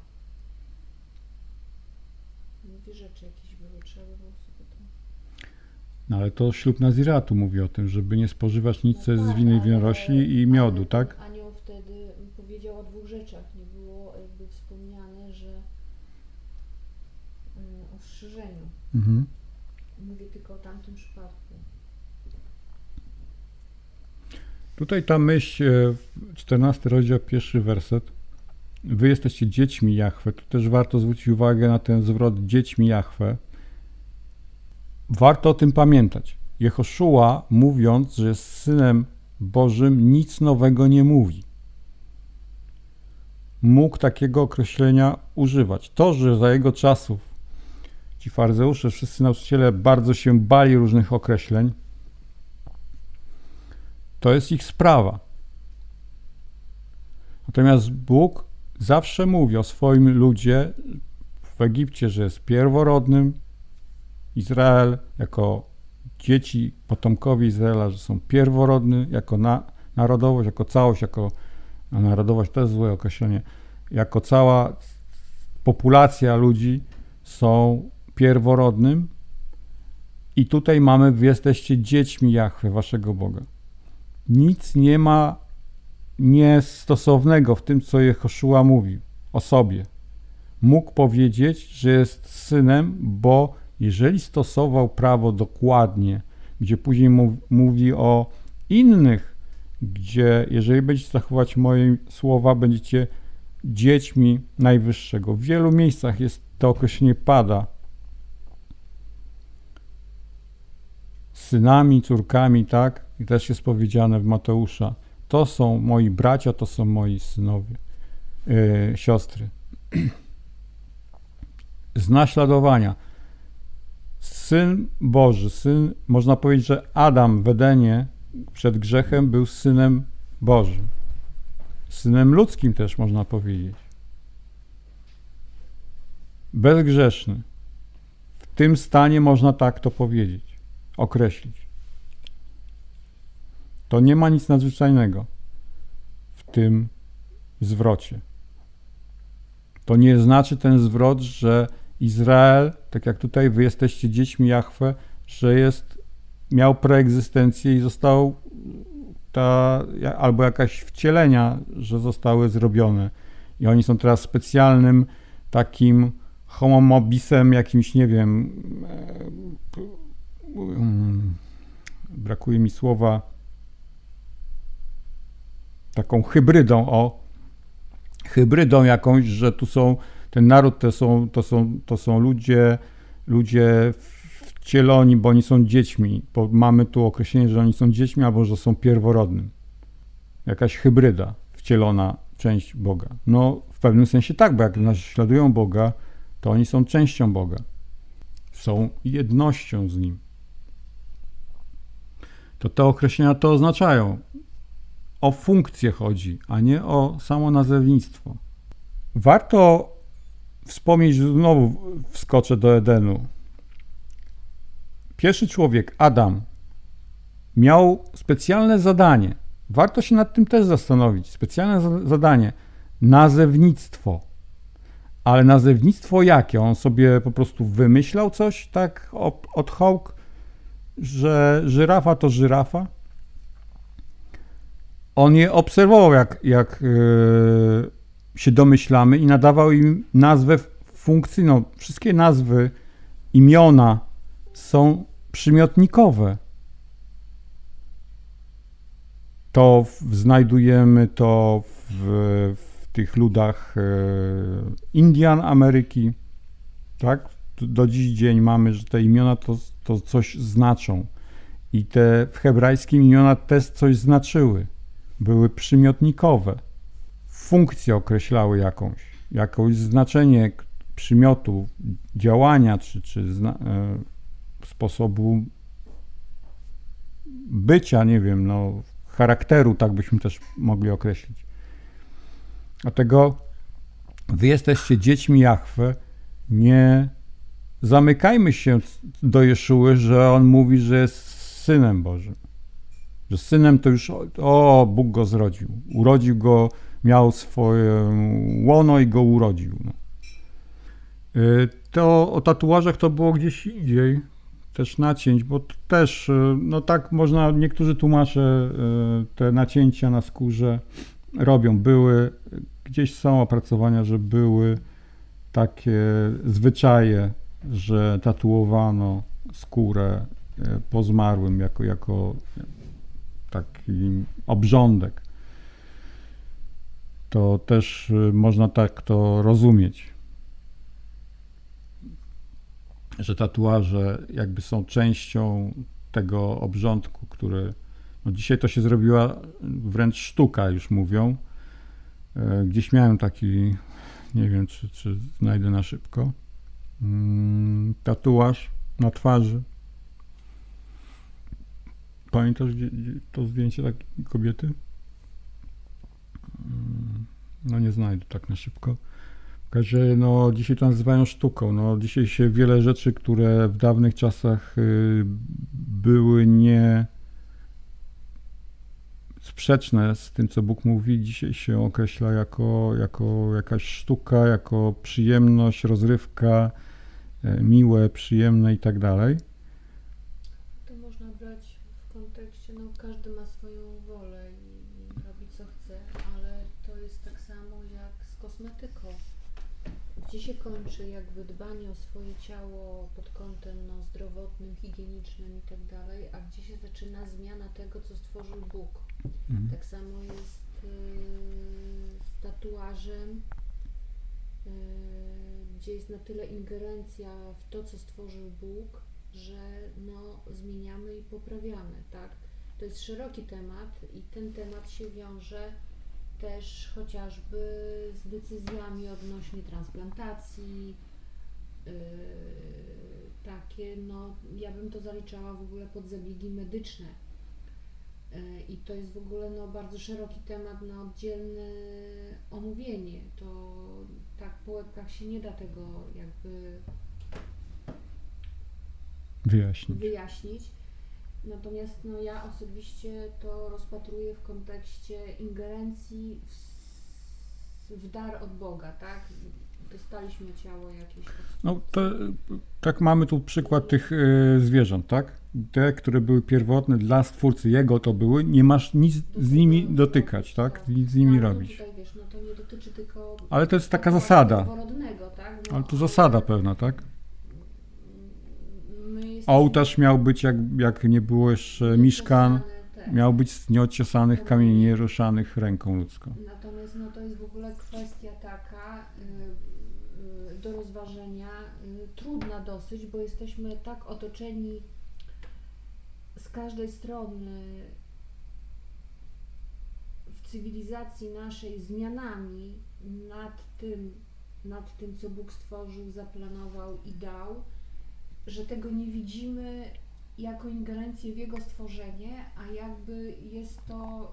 B: Dwie rzeczy jakieś były, trzeba było sobie to...
A: No ale to ślub naziratu mówi o tym, żeby nie spożywać nic, co jest z winy winorośli i miodu, tak?
B: Anioł wtedy powiedział o dwóch rzeczach, nie było wspomniane, że o strzyżeniu. Mówię tylko o tamtym przypadku.
A: Tutaj ta myśl, 14 rozdział, 1 werset. Wy jesteście dziećmi Jahwe. Tu też warto zwrócić uwagę na ten zwrot dziećmi Jahwe. Warto o tym pamiętać. Jehoszua, mówiąc, że jest Synem Bożym, nic nowego nie mówi. Mógł takiego określenia używać. To, że za jego czasów ci faryzeusze, wszyscy nauczyciele bardzo się bali różnych określeń, to jest ich sprawa. Natomiast Bóg zawsze mówi o swoim ludzie w Egipcie, że jest pierworodnym, Izrael jako dzieci, potomkowie Izraela, że są pierworodny jako narodowość, jako całość, jako narodowość to jest złe określenie, jako cała populacja ludzi są pierworodnym i tutaj mamy, wy jesteście dziećmi Jahwe, waszego Boga. Nic nie ma niestosownego w tym, co Jehoszua mówił o sobie. Mógł powiedzieć, że jest synem, bo jeżeli stosował prawo dokładnie, gdzie później mówi o innych, gdzie jeżeli będziecie zachować moje słowa, będziecie dziećmi Najwyższego. W wielu miejscach jest to określenie pada. Synami, córkami, tak? I też jest powiedziane w Mateusza. To są moi bracia, to są moi synowie, siostry. Z naśladowania. Syn Boży, syn, można powiedzieć, że Adam w Edenie przed grzechem był synem Bożym. Synem ludzkim też można powiedzieć. Bezgrzeszny. W tym stanie można tak to powiedzieć, określić. To nie ma nic nadzwyczajnego w tym zwrocie. To nie znaczy ten zwrot, że Izrael, tak jak tutaj wy jesteście dziećmi Jahwe, że miał preegzystencję i został albo jakaś wcielenia, że zostały zrobione. I oni są teraz specjalnym takim homomobisem, jakimś, nie wiem, brakuje mi słowa, taką hybrydą jakąś, że tu są, ten naród to są ludzie wcieloni, bo oni są dziećmi, bo mamy tu określenie, że oni są dziećmi, albo że są pierworodnym. Jakaś hybryda, wcielona część Boga. No, w pewnym sensie tak, bo jak naśladują Boga, to oni są częścią Boga. Są jednością z Nim. To te określenia to oznaczają. O funkcję chodzi, a nie o samo nazewnictwo. Warto wspomnieć, znowu wskoczę do Edenu. Pierwszy człowiek, Adam, miał specjalne zadanie. Warto się nad tym też zastanowić. Specjalne zadanie. Nazewnictwo. Ale nazewnictwo jakie? On sobie po prostu wymyślał coś tak od hołk, że żyrafa to żyrafa? On je obserwował, jak się domyślamy i nadawał im nazwę funkcyjną. Wszystkie nazwy, imiona są przymiotnikowe. To znajdujemy to w tych ludach Indian Ameryki. Tak? Do dziś dzień mamy, że te imiona to coś znaczą. I te w hebrajskim imiona też coś znaczyły. Były przymiotnikowe. Funkcje określały jakieś znaczenie przymiotu, działania, czy sposobu bycia, nie wiem, no, charakteru, tak byśmy też mogli określić. Dlatego wy jesteście dziećmi Jahwe, nie zamykajmy się do Jeszuły, że on mówi, że jest Synem Bożym. Że synem to już, Bóg go zrodził. Urodził go, miał swoje łono i go urodził. No. To o tatuażach to było gdzieś indziej, też nacięć, bo to też, no tak można, niektórzy tłumacze te nacięcia na skórze robią. Gdzieś są opracowania, że były takie zwyczaje, że tatuowano skórę po zmarłym jako taki obrządek. To też można tak to rozumieć, że tatuaże jakby są częścią tego obrządku, który no dzisiaj to się zrobiła wręcz sztuka, już mówią. Gdzieś miałem taki, nie wiem czy znajdę na szybko, tatuaż na twarzy. Pamiętasz to zdjęcie takiej kobiety? No nie znajdę tak na szybko. W każdym razie, no dzisiaj to nazywają sztuką. No dzisiaj się wiele rzeczy, które w dawnych czasach były nie sprzeczne z tym, co Bóg mówi, dzisiaj się określa jako jakaś sztuka, jako przyjemność, rozrywka, miłe, przyjemne i tak dalej.
B: To można brać w kontekście, no każdy ma swoją wolę i robi co chce, ale to jest tak samo jak z kosmetyką. Gdzie się kończy jakby dbanie o swoje ciało pod kątem no, zdrowotnym, higienicznym i tak dalej, a gdzie się zaczyna zmiana tego, co stworzył Bóg. Tak samo jest z tatuażem, gdzie jest na tyle ingerencja w to, co stworzył Bóg, że no, zmieniamy i poprawiamy, tak? To jest szeroki temat i ten temat się wiąże też chociażby z decyzjami odnośnie transplantacji, takie, no ja bym to zaliczała w ogóle pod zabiegi medyczne i to jest w ogóle no, bardzo szeroki temat na oddzielne omówienie, to tak po łebkach się nie da tego jakby wyjaśnić. Natomiast no, ja osobiście to rozpatruję w kontekście ingerencji w dar od Boga, tak? Dostaliśmy ciało jakieś.
A: No to tak mamy tu przykład tych zwierząt, tak? Te, które były pierwotne dla Stwórcy, Jego to były, nie masz nic z nimi dotykać, tak? Nic z nimi robić.
B: Tutaj, wiesz, no to nie dotyczy tylko...
A: Ale to jest taka zasada.
B: Tak? No,
A: ale to zasada pewna, tak? Ołtarz miał być, jak nie było jeszcze miszkan, miał być z nieociosanych kamieni, nieruszanych ręką ludzką.
B: Natomiast no, to jest w ogóle kwestia taka do rozważenia, trudna dosyć, bo jesteśmy tak otoczeni z każdej strony w cywilizacji naszej zmianami nad tym, co Bóg stworzył, zaplanował i dał, że tego nie widzimy jako ingerencję w Jego stworzenie, a jakby jest to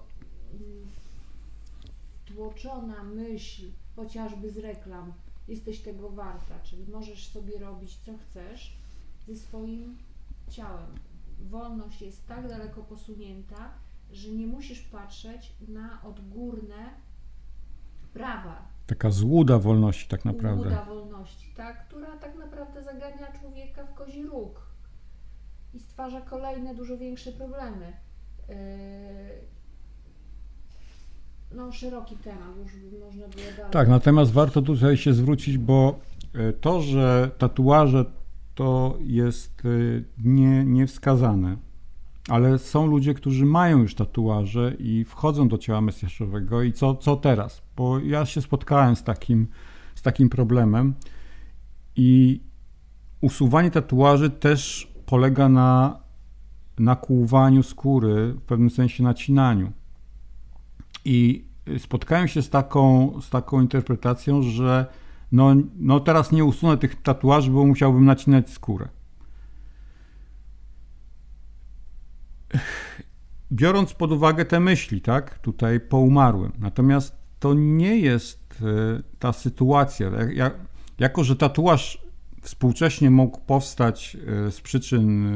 B: wtłoczona myśl, chociażby z reklam, jesteś tego warta, czyli możesz sobie robić co chcesz ze swoim ciałem. Wolność jest tak daleko posunięta, że nie musisz patrzeć na odgórne prawa.
A: Taka złuda wolności tak naprawdę.
B: Złuda wolności, tak, która tak naprawdę zagania człowieka w kozi róg i stwarza kolejne, dużo większe problemy. No, szeroki temat, już można było dalej.
A: Tak, natomiast warto tutaj się zwrócić, bo to, że tatuaże to jest niewskazane, ale są ludzie, którzy mają już tatuaże i wchodzą do ciała mesjaszowego i co teraz? Bo ja się spotkałem z takim problemem i usuwanie tatuaży też polega na nakłuwaniu skóry, w pewnym sensie nacinaniu. I spotkałem się z taką interpretacją, że no teraz nie usunę tych tatuaży, bo musiałbym nacinać skórę. Biorąc pod uwagę te myśli, tak, tutaj po umarłym. Natomiast to nie jest ta sytuacja. Jako że tatuaż współcześnie mógł powstać z przyczyn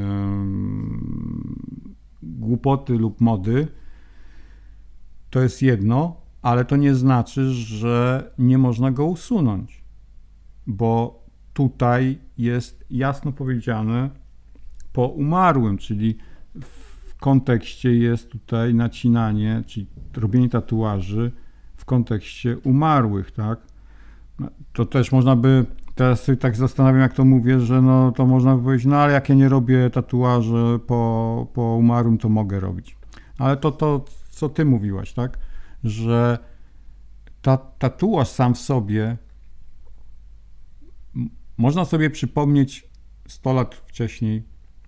A: głupoty lub mody, to jest jedno, ale to nie znaczy, że nie można go usunąć, bo tutaj jest jasno powiedziane po umarłym, czyli w kontekście jest tutaj nacinanie, czyli robienie tatuaży w kontekście umarłych, tak? No, to też można by, teraz sobie tak zastanawiam, jak to mówię, że no to można by powiedzieć, no ale jak ja nie robię tatuaży po umarłym, to mogę robić. Ale to co ty mówiłaś, tak? Że tatuaż sam w sobie, można sobie przypomnieć 100 lat wcześniej,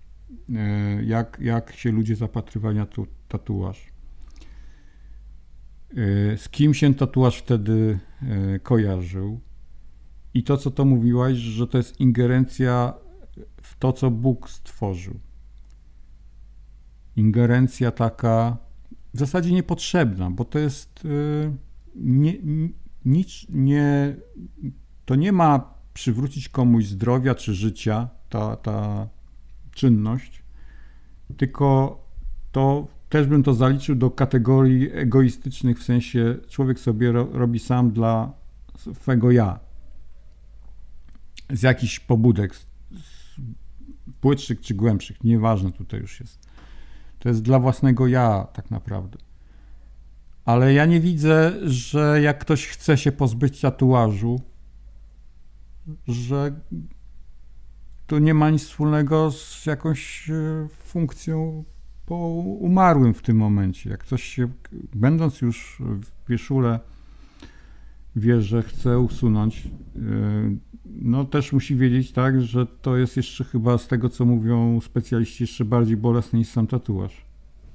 A: jak się ludzie zapatrywali na tatuaż. Z kim się tatuaż wtedy kojarzył. I to, co to mówiłaś, że to jest ingerencja w to, co Bóg stworzył. Ingerencja taka w zasadzie niepotrzebna, bo to jest to nie ma przywrócić komuś zdrowia czy życia, ta czynność, tylko to też bym to zaliczył do kategorii egoistycznych, w sensie człowiek sobie robi sam dla swego ja. Z jakichś pobudek, płytszych czy głębszych, nieważne tutaj już jest. To jest dla własnego ja tak naprawdę. Ale ja nie widzę, że jak ktoś chce się pozbyć tatuażu, że to nie ma nic wspólnego z jakąś funkcją po umarłym w tym momencie. Jak ktoś się, będąc już w pieszule, wie, że chce usunąć, no też musi wiedzieć, tak, że to jest jeszcze chyba z tego, co mówią specjaliści, jeszcze bardziej bolesne niż sam tatuaż.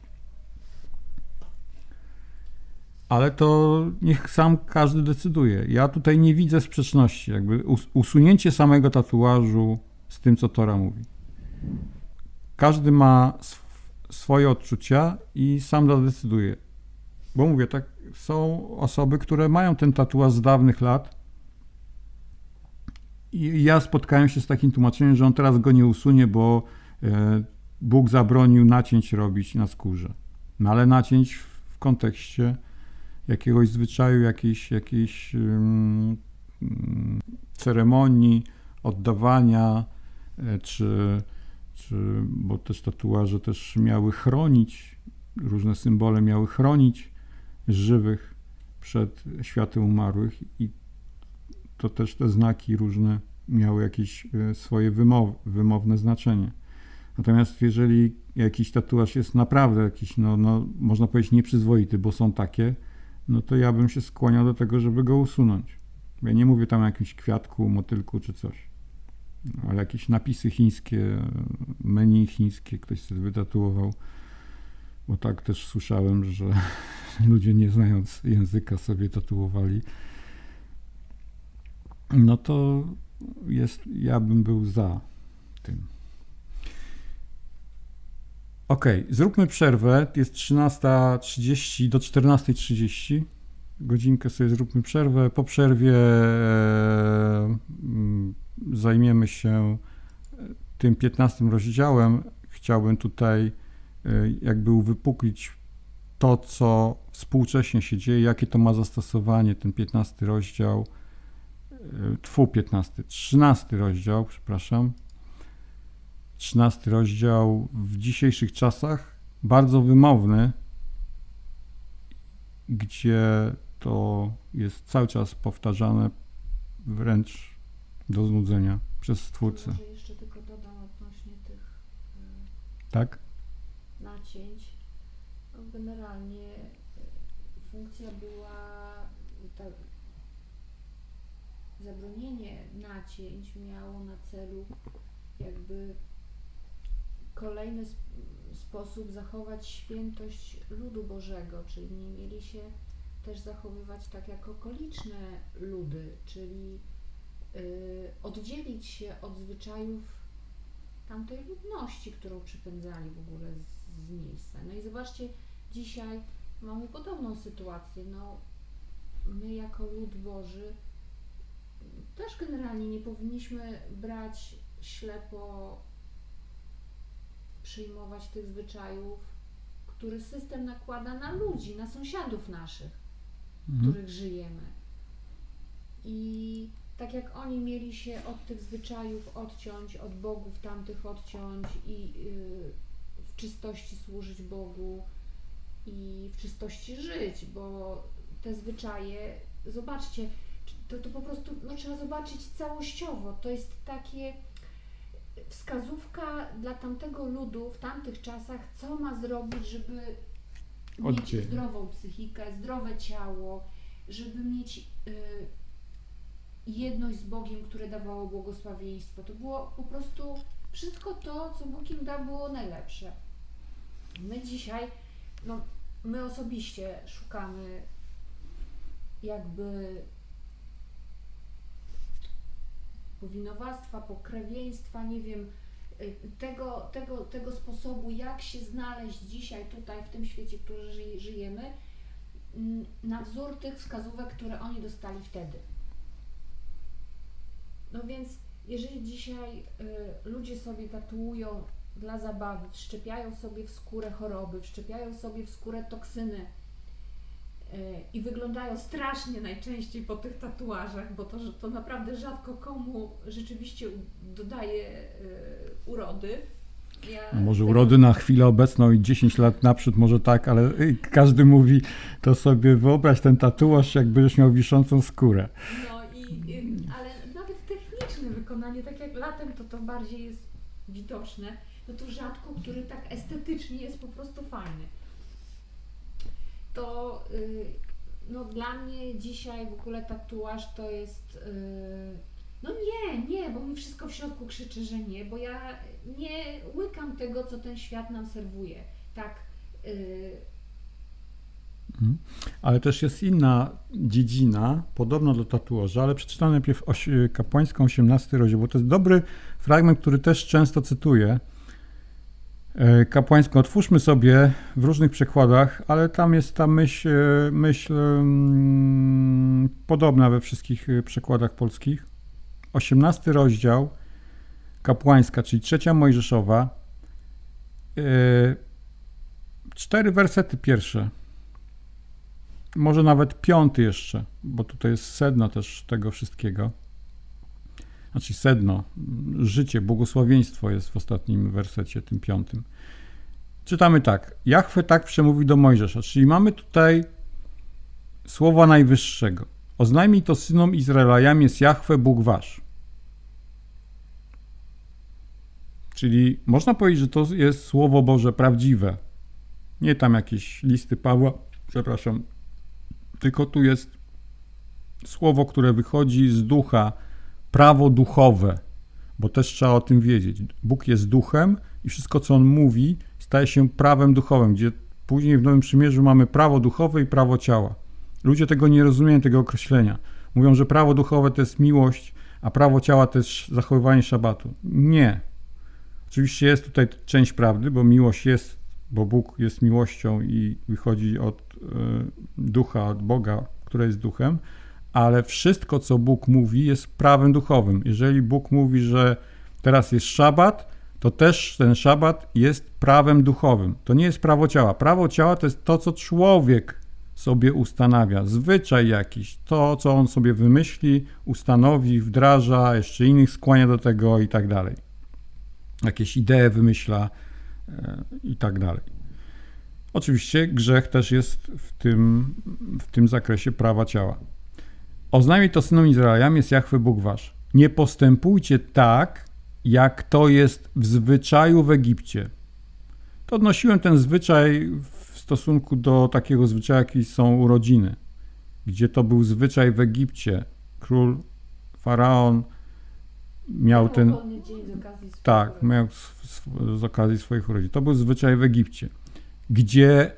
A: Ale to niech sam każdy decyduje. Ja tutaj nie widzę sprzeczności, jakby usunięcie samego tatuażu z tym, co Tora mówi. Każdy ma swoje odczucia i sam zadecyduje. Bo mówię, tak, są osoby, które mają ten tatuaż z dawnych lat i ja spotkałem się z takim tłumaczeniem, że on teraz go nie usunie, bo Bóg zabronił nacięć robić na skórze. No ale nacięć w kontekście jakiegoś zwyczaju, jakiejś ceremonii, oddawania, czy bo też tatuaże też miały chronić, różne symbole miały chronić żywych przed światem umarłych i to też te znaki różne miały jakieś swoje wymowne znaczenie. Natomiast jeżeli jakiś tatuaż jest naprawdę jakiś, no można powiedzieć nieprzyzwoity, bo są takie, no to ja bym się skłaniał do tego, żeby go usunąć. Ja nie mówię tam o jakimś kwiatku, motylku czy coś, ale jakieś napisy chińskie, menu chińskie ktoś sobie wytatuował, bo tak też słyszałem, że ludzie nie znając języka sobie tatuowali. No to ja bym był za tym. Okej, zróbmy przerwę. Jest 13:30 do 14:30. Godzinkę sobie zróbmy przerwę. Po przerwie zajmiemy się tym 15 rozdziałem. Chciałbym tutaj jakby uwypuklić to, co współcześnie się dzieje, jakie to ma zastosowanie, ten 15 rozdział, 13 rozdział, przepraszam. 13 rozdział w dzisiejszych czasach, bardzo wymowny, gdzie to jest cały czas powtarzane wręcz do znudzenia przez Stwórcę.
B: Może jeszcze tylko dodam odnośnie tych
A: tak?
B: nacięć. No, generalnie funkcja była, zabronienie nacięć miało na celu jakby kolejny sposób zachować świętość ludu Bożego, czyli nie mieli się też zachowywać tak jak okoliczne ludy, czyli oddzielić się od zwyczajów tamtej ludności, którą przypędzali w ogóle z miejsca. No i zobaczcie, dzisiaj mamy podobną sytuację. No, my jako lud Boży też generalnie nie powinniśmy brać ślepo, przyjmować tych zwyczajów, który system nakłada na ludzi, na sąsiadów naszych, w których żyjemy. I tak jak oni mieli się od tych zwyczajów odciąć, od bogów tamtych odciąć i w czystości służyć Bogu i w czystości żyć, bo te zwyczaje, zobaczcie, to po prostu trzeba zobaczyć całościowo. To jest takie wskazówka dla tamtego ludu w tamtych czasach, co ma zrobić, żeby mieć zdrową psychikę, zdrowe ciało, żeby mieć jedność z Bogiem, które dawało błogosławieństwo. To było po prostu wszystko to, co Bóg im dał, było najlepsze. My dzisiaj, my osobiście szukamy jakby powinowactwa, pokrewieństwa, nie wiem, tego sposobu, jak się znaleźć dzisiaj tutaj w tym świecie, w którym żyjemy, na wzór tych wskazówek, które oni dostali wtedy. No więc jeżeli dzisiaj ludzie sobie tatuują dla zabawy, wszczepiają sobie w skórę choroby, wszczepiają sobie w skórę toksyny i wyglądają strasznie najczęściej po tych tatuażach, bo to naprawdę rzadko komu rzeczywiście dodaje urody.
A: Może urody na chwilę obecną i 10 lat naprzód może tak, ale każdy mówi, to sobie wyobraź ten tatuaż, jak będziesz miał wiszącą skórę.
B: Ale nawet techniczne wykonanie, tak jak latem to bardziej jest widoczne, to rzadko, który tak estetycznie jest po prostu fajny. To dla mnie dzisiaj w ogóle tatuaż to jest nie, bo mi wszystko w środku krzyczy, że nie, bo ja nie łykam tego, co ten świat nam serwuje. Tak.
A: Ale też jest inna dziedzina, podobna do tatuaża, ale przeczytam najpierw Kapłańską 18 rozdział, bo to jest dobry fragment, który też często cytuję. Kapłańską otwórzmy sobie w różnych przekładach, ale tam jest ta myśl podobna we wszystkich przekładach polskich. 18 rozdział, Kapłańska, czyli 3 Mojżeszowa, 4 wersety pierwsze, może nawet 5 jeszcze, bo tutaj jest sedno też tego wszystkiego. Znaczy sedno, życie, błogosławieństwo jest w ostatnim wersecie, tym 5. Czytamy tak. Jahwe tak przemówi do Mojżesza, czyli mamy tutaj słowa Najwyższego. Oznajmij to synom Izraela, jam jest Jahwe, Bóg wasz. Czyli można powiedzieć, że to jest Słowo Boże prawdziwe. Nie tam jakieś listy Pawła, przepraszam, tylko tu jest słowo, które wychodzi z ducha, prawo duchowe, bo też trzeba o tym wiedzieć. Bóg jest duchem i wszystko, co On mówi, staje się prawem duchowym, gdzie później w Nowym Przymierzu mamy prawo duchowe i prawo ciała. Ludzie tego nie rozumieją, tego określenia. Mówią, że prawo duchowe to jest miłość, a prawo ciała to jest zachowywanie szabatu. Nie. Oczywiście jest tutaj część prawdy, bo miłość jest, bo Bóg jest miłością i wychodzi od ducha, od Boga, który jest duchem, ale wszystko, co Bóg mówi, jest prawem duchowym. Jeżeli Bóg mówi, że teraz jest szabat, to też ten szabat jest prawem duchowym. To nie jest prawo ciała. Prawo ciała to jest to, co człowiek sobie ustanawia, zwyczaj jakiś, to, co on sobie wymyśli, ustanowi, wdraża, jeszcze innych skłania do tego i tak dalej. Jakieś idee wymyśla i tak dalej. Oczywiście grzech też jest w tym zakresie prawa ciała. Oznajmij to synom Izraela, jam jest Jahwe Bóg wasz. Nie postępujcie tak, jak to jest w zwyczaju w Egipcie. To odnosiłem ten zwyczaj w stosunku do takiego zwyczaju, jaki są urodziny, gdzie to był zwyczaj w Egipcie. Król, faraon miał ten... Tak, miał z okazji swoich urodzin. To był zwyczaj w Egipcie, gdzie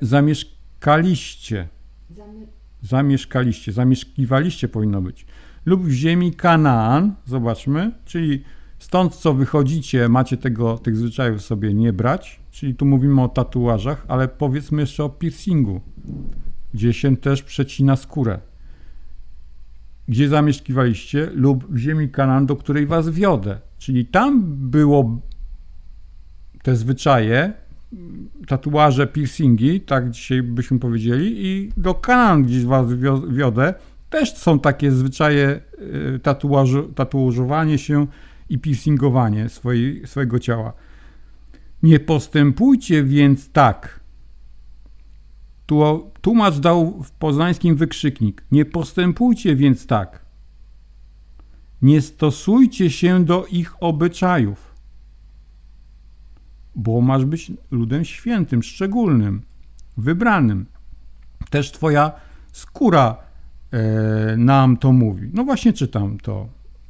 A: zamieszkiwaliście powinno być, lub w ziemi Kanaan, zobaczmy, czyli stąd co wychodzicie, macie tych zwyczajów sobie nie brać, czyli tu mówimy o tatuażach, ale powiedzmy jeszcze o piercingu, gdzie się też przecina skórę. Gdzie zamieszkiwaliście, lub w ziemi Kanaan, do której was wiodę, czyli tam było te zwyczaje, tatuaże, piercingi, tak dzisiaj byśmy powiedzieli, i do Kanaan, gdzie was wiodę, też są takie zwyczaje tatuażowanie się i piercingowanie swojego ciała. Nie postępujcie więc tak, Tłumacz dał w poznańskim wykrzyknik: nie postępujcie więc tak. Nie stosujcie się do ich obyczajów, bo masz być ludem świętym, szczególnym, wybranym. Też twoja skóra nam to mówi. No właśnie czytam to.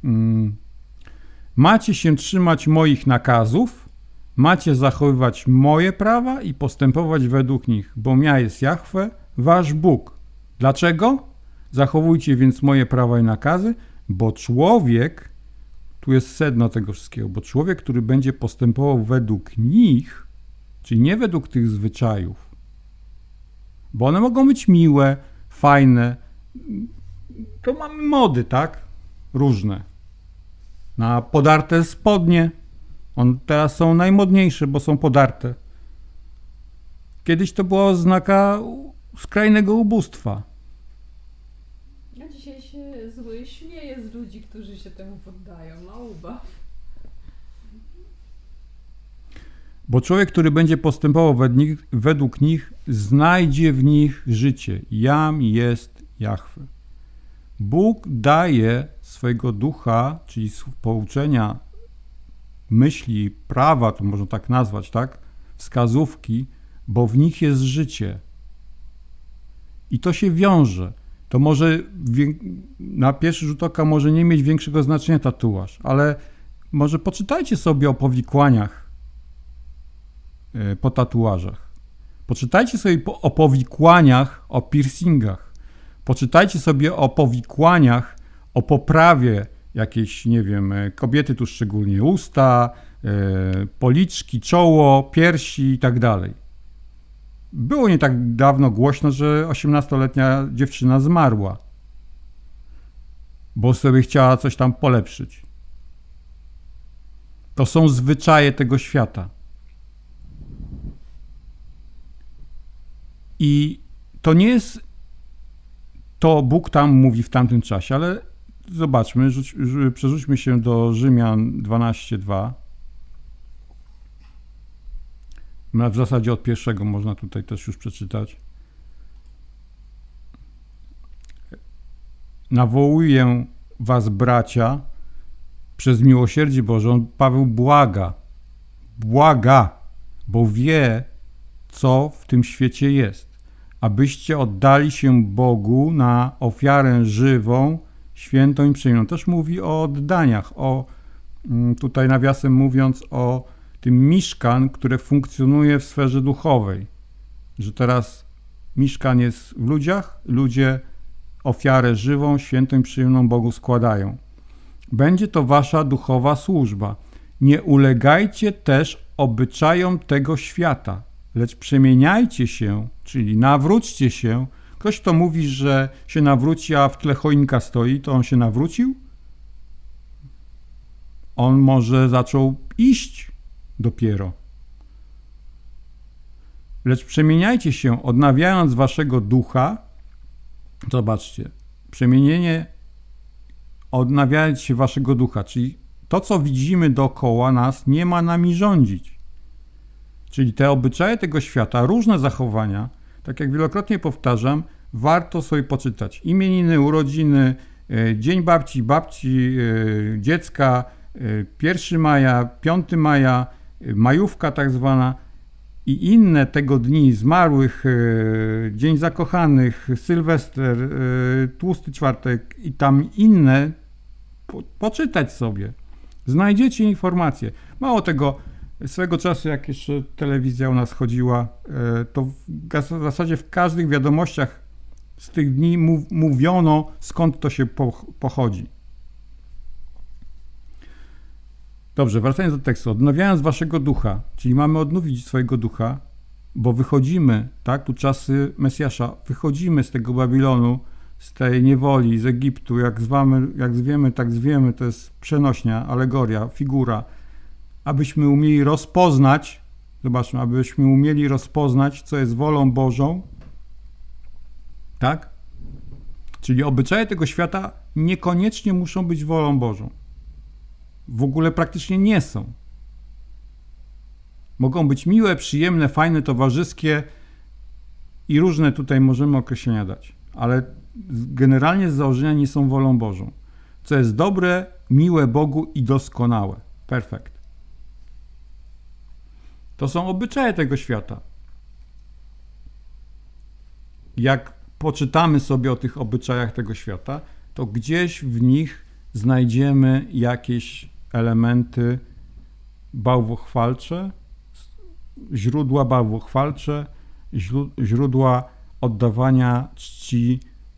A: Macie się trzymać moich nakazów, macie zachowywać moje prawa i postępować według nich, bo ja jest Jahwe, wasz Bóg. Dlaczego? Zachowujcie więc moje prawa i nakazy, bo człowiek, tu jest sedno tego wszystkiego, bo człowiek, który będzie postępował według nich, czyli nie według tych zwyczajów, bo one mogą być miłe, fajne, to mamy mody, tak? Różne. Na podarte spodnie, teraz są najmodniejsze, bo są podarte. Kiedyś to była oznaka skrajnego ubóstwa.
B: Ja dzisiaj się śmieję z ludzi, którzy się temu poddają. No ubaw.
A: Bo człowiek, który będzie postępował według nich, znajdzie w nich życie. Jam jest Jahwe. Bóg daje swojego ducha, czyli pouczenia, myśli, prawa, to można tak nazwać, tak? Wskazówki, bo w nich jest życie. I to się wiąże. To może na pierwszy rzut oka może nie mieć większego znaczenia tatuaż, ale może poczytajcie sobie o powikłaniach po tatuażach. Poczytajcie sobie o powikłaniach, o piercingach. Poczytajcie sobie o powikłaniach, o poprawie jakiejś, nie wiem, kobiety tu szczególnie usta, policzki, czoło, piersi i tak dalej. Było nie tak dawno głośno, że 18-letnia dziewczyna zmarła, bo sobie chciała coś tam polepszyć. To są zwyczaje tego świata. I to nie jest to Bóg tam mówi w tamtym czasie, ale zobaczmy, przerzućmy się do Rzymian 12:2. W zasadzie od pierwszego można tutaj też już przeczytać. Nawołuję was, bracia, przez miłosierdzie Boże. Paweł błaga, bo wie, co w tym świecie jest, abyście oddali się Bogu na ofiarę żywą, świętą i przyjemną. Też mówi o oddaniach, tutaj nawiasem mówiąc o tym miszkan, które funkcjonuje w sferze duchowej, że teraz miszkan jest w ludziach, ludzie ofiarę żywą, świętą i przyjemną Bogu składają. Będzie to wasza duchowa służba. Nie ulegajcie też obyczajom tego świata, lecz przemieniajcie się, czyli nawróćcie się. Ktoś, kto mówi, że się nawróci, a w tle choinka stoi, to on się nawrócił? On może zaczął iść dopiero. Lecz przemieniajcie się, odnawiając waszego ducha. Zobaczcie, przemienienie, odnawiając się waszego ducha, czyli to, co widzimy dookoła nas, nie ma nami rządzić. Czyli te obyczaje tego świata, różne zachowania, tak jak wielokrotnie powtarzam, warto sobie poczytać. Imieniny, urodziny, Dzień babci, dziecka, 1 maja, 5 maja, majówka tak zwana i inne tego dni zmarłych, Dzień zakochanych, Sylwester, Tłusty Czwartek i tam inne, poczytać sobie. Znajdziecie informacje. Mało tego, swego czasu, jak jeszcze telewizja u nas chodziła, to w zasadzie w każdych wiadomościach z tych dni mówiono, skąd to się pochodzi. Dobrze, wracając do tekstu. Odnawiając waszego ducha, czyli mamy odnowić swojego ducha, bo wychodzimy, tak, tu czasy Mesjasza, wychodzimy z tego Babilonu, z tej niewoli, z Egiptu, jak zwiemy, tak zwiemy, to jest przenośnia, alegoria, figura, abyśmy umieli rozpoznać, zobaczmy, abyśmy umieli rozpoznać, co jest wolą Bożą, tak? Czyli obyczaje tego świata niekoniecznie muszą być wolą Bożą. W ogóle praktycznie nie są. Mogą być miłe, przyjemne, fajne, towarzyskie, i różne tutaj możemy określenia dać, ale generalnie z założenia nie są wolą Bożą. Co jest dobre, miłe Bogu i doskonałe. Perfekt. To są obyczaje tego świata. Jak poczytamy sobie o tych obyczajach tego świata, to gdzieś w nich znajdziemy jakieś elementy bałwochwalcze, źródła bałwochwalcze, źródła oddawania czci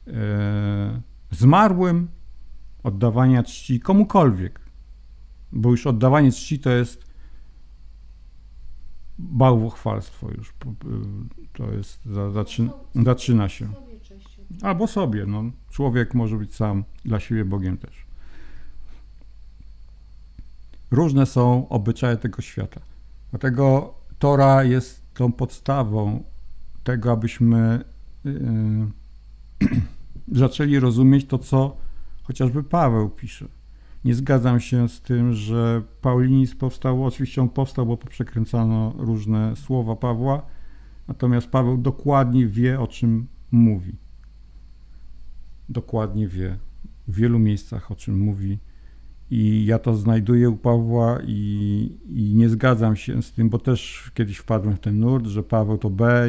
A: zmarłym, oddawania czci komukolwiek, bo już oddawanie czci to jest bałwochwalstwo już, to jest, zaczyna się. Albo sobie, no. Człowiek może być sam dla siebie Bogiem też. Różne są obyczaje tego świata. Dlatego Tora jest tą podstawą tego, abyśmy zaczęli rozumieć to, co chociażby Paweł pisze. Nie zgadzam się z tym, że Paulinizm powstał. Oczywiście on powstał, bo poprzekręcano różne słowa Pawła, natomiast Paweł dokładnie wie, o czym mówi. Dokładnie wie w wielu miejscach, o czym mówi. I ja to znajduję u Pawła i nie zgadzam się z tym, bo też kiedyś wpadłem w ten nurt, że Paweł to B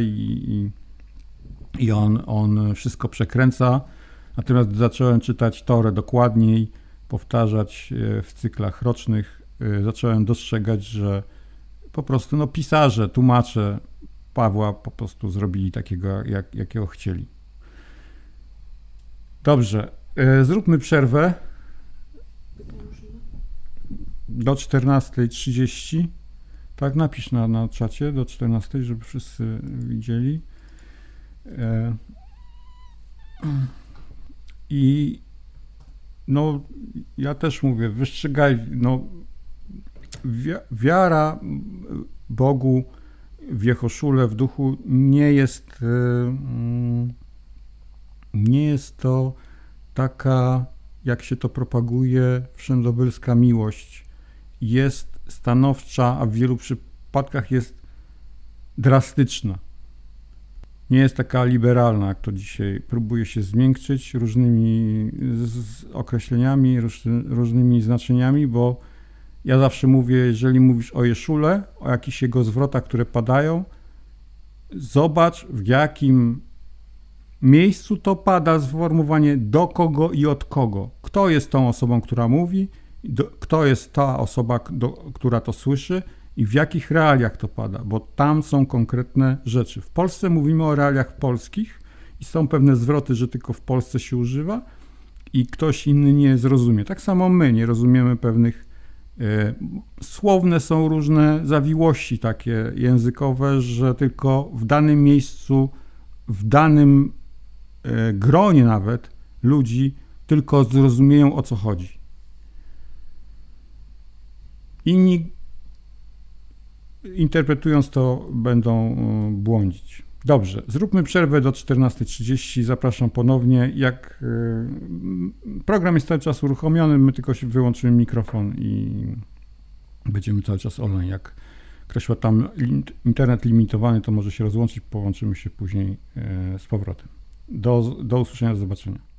A: i on wszystko przekręca. Natomiast gdy zacząłem czytać Torę dokładniej, powtarzać w cyklach rocznych, zacząłem dostrzegać, że po prostu pisarze, tłumacze Pawła po prostu zrobili takiego, jakiego chcieli. Dobrze, zróbmy przerwę do 14:30. Tak, napisz na czacie do 14:00, żeby wszyscy widzieli. I ja też mówię, wystrzegaj, wiara Bogu w Jehoszule, w duchu nie jest to taka, jak się to propaguje, wszędobylska miłość. Jest stanowcza, a w wielu przypadkach jest drastyczna. Nie jest taka liberalna, jak to dzisiaj próbuje się zmiękczyć różnymi określeniami, różnymi znaczeniami, bo ja zawsze mówię, jeżeli mówisz o Jeszule, o jakichś jego zwrotach, które padają, zobacz, w jakim miejscu to pada sformułowanie do kogo i od kogo. Kto jest tą osobą, która mówi, kto jest ta osoba, która to słyszy i w jakich realiach to pada, bo tam są konkretne rzeczy. W Polsce mówimy o realiach polskich i są pewne zwroty, że tylko w Polsce się używa i ktoś inny nie zrozumie. Tak samo my nie rozumiemy pewnych słowne są różne zawiłości takie językowe, że tylko w danym miejscu, w danym gronie nawet ludzi tylko zrozumieją, o co chodzi. Inni, interpretując to, będą błądzić. Dobrze, zróbmy przerwę do 14:30. Zapraszam ponownie. Program jest cały czas uruchomiony, my tylko się wyłączymy mikrofon i będziemy cały czas online. Jak ktoś ma tam internet limitowany, to może się rozłączyć, połączymy się później z powrotem. Do usłyszenia, do zobaczenia.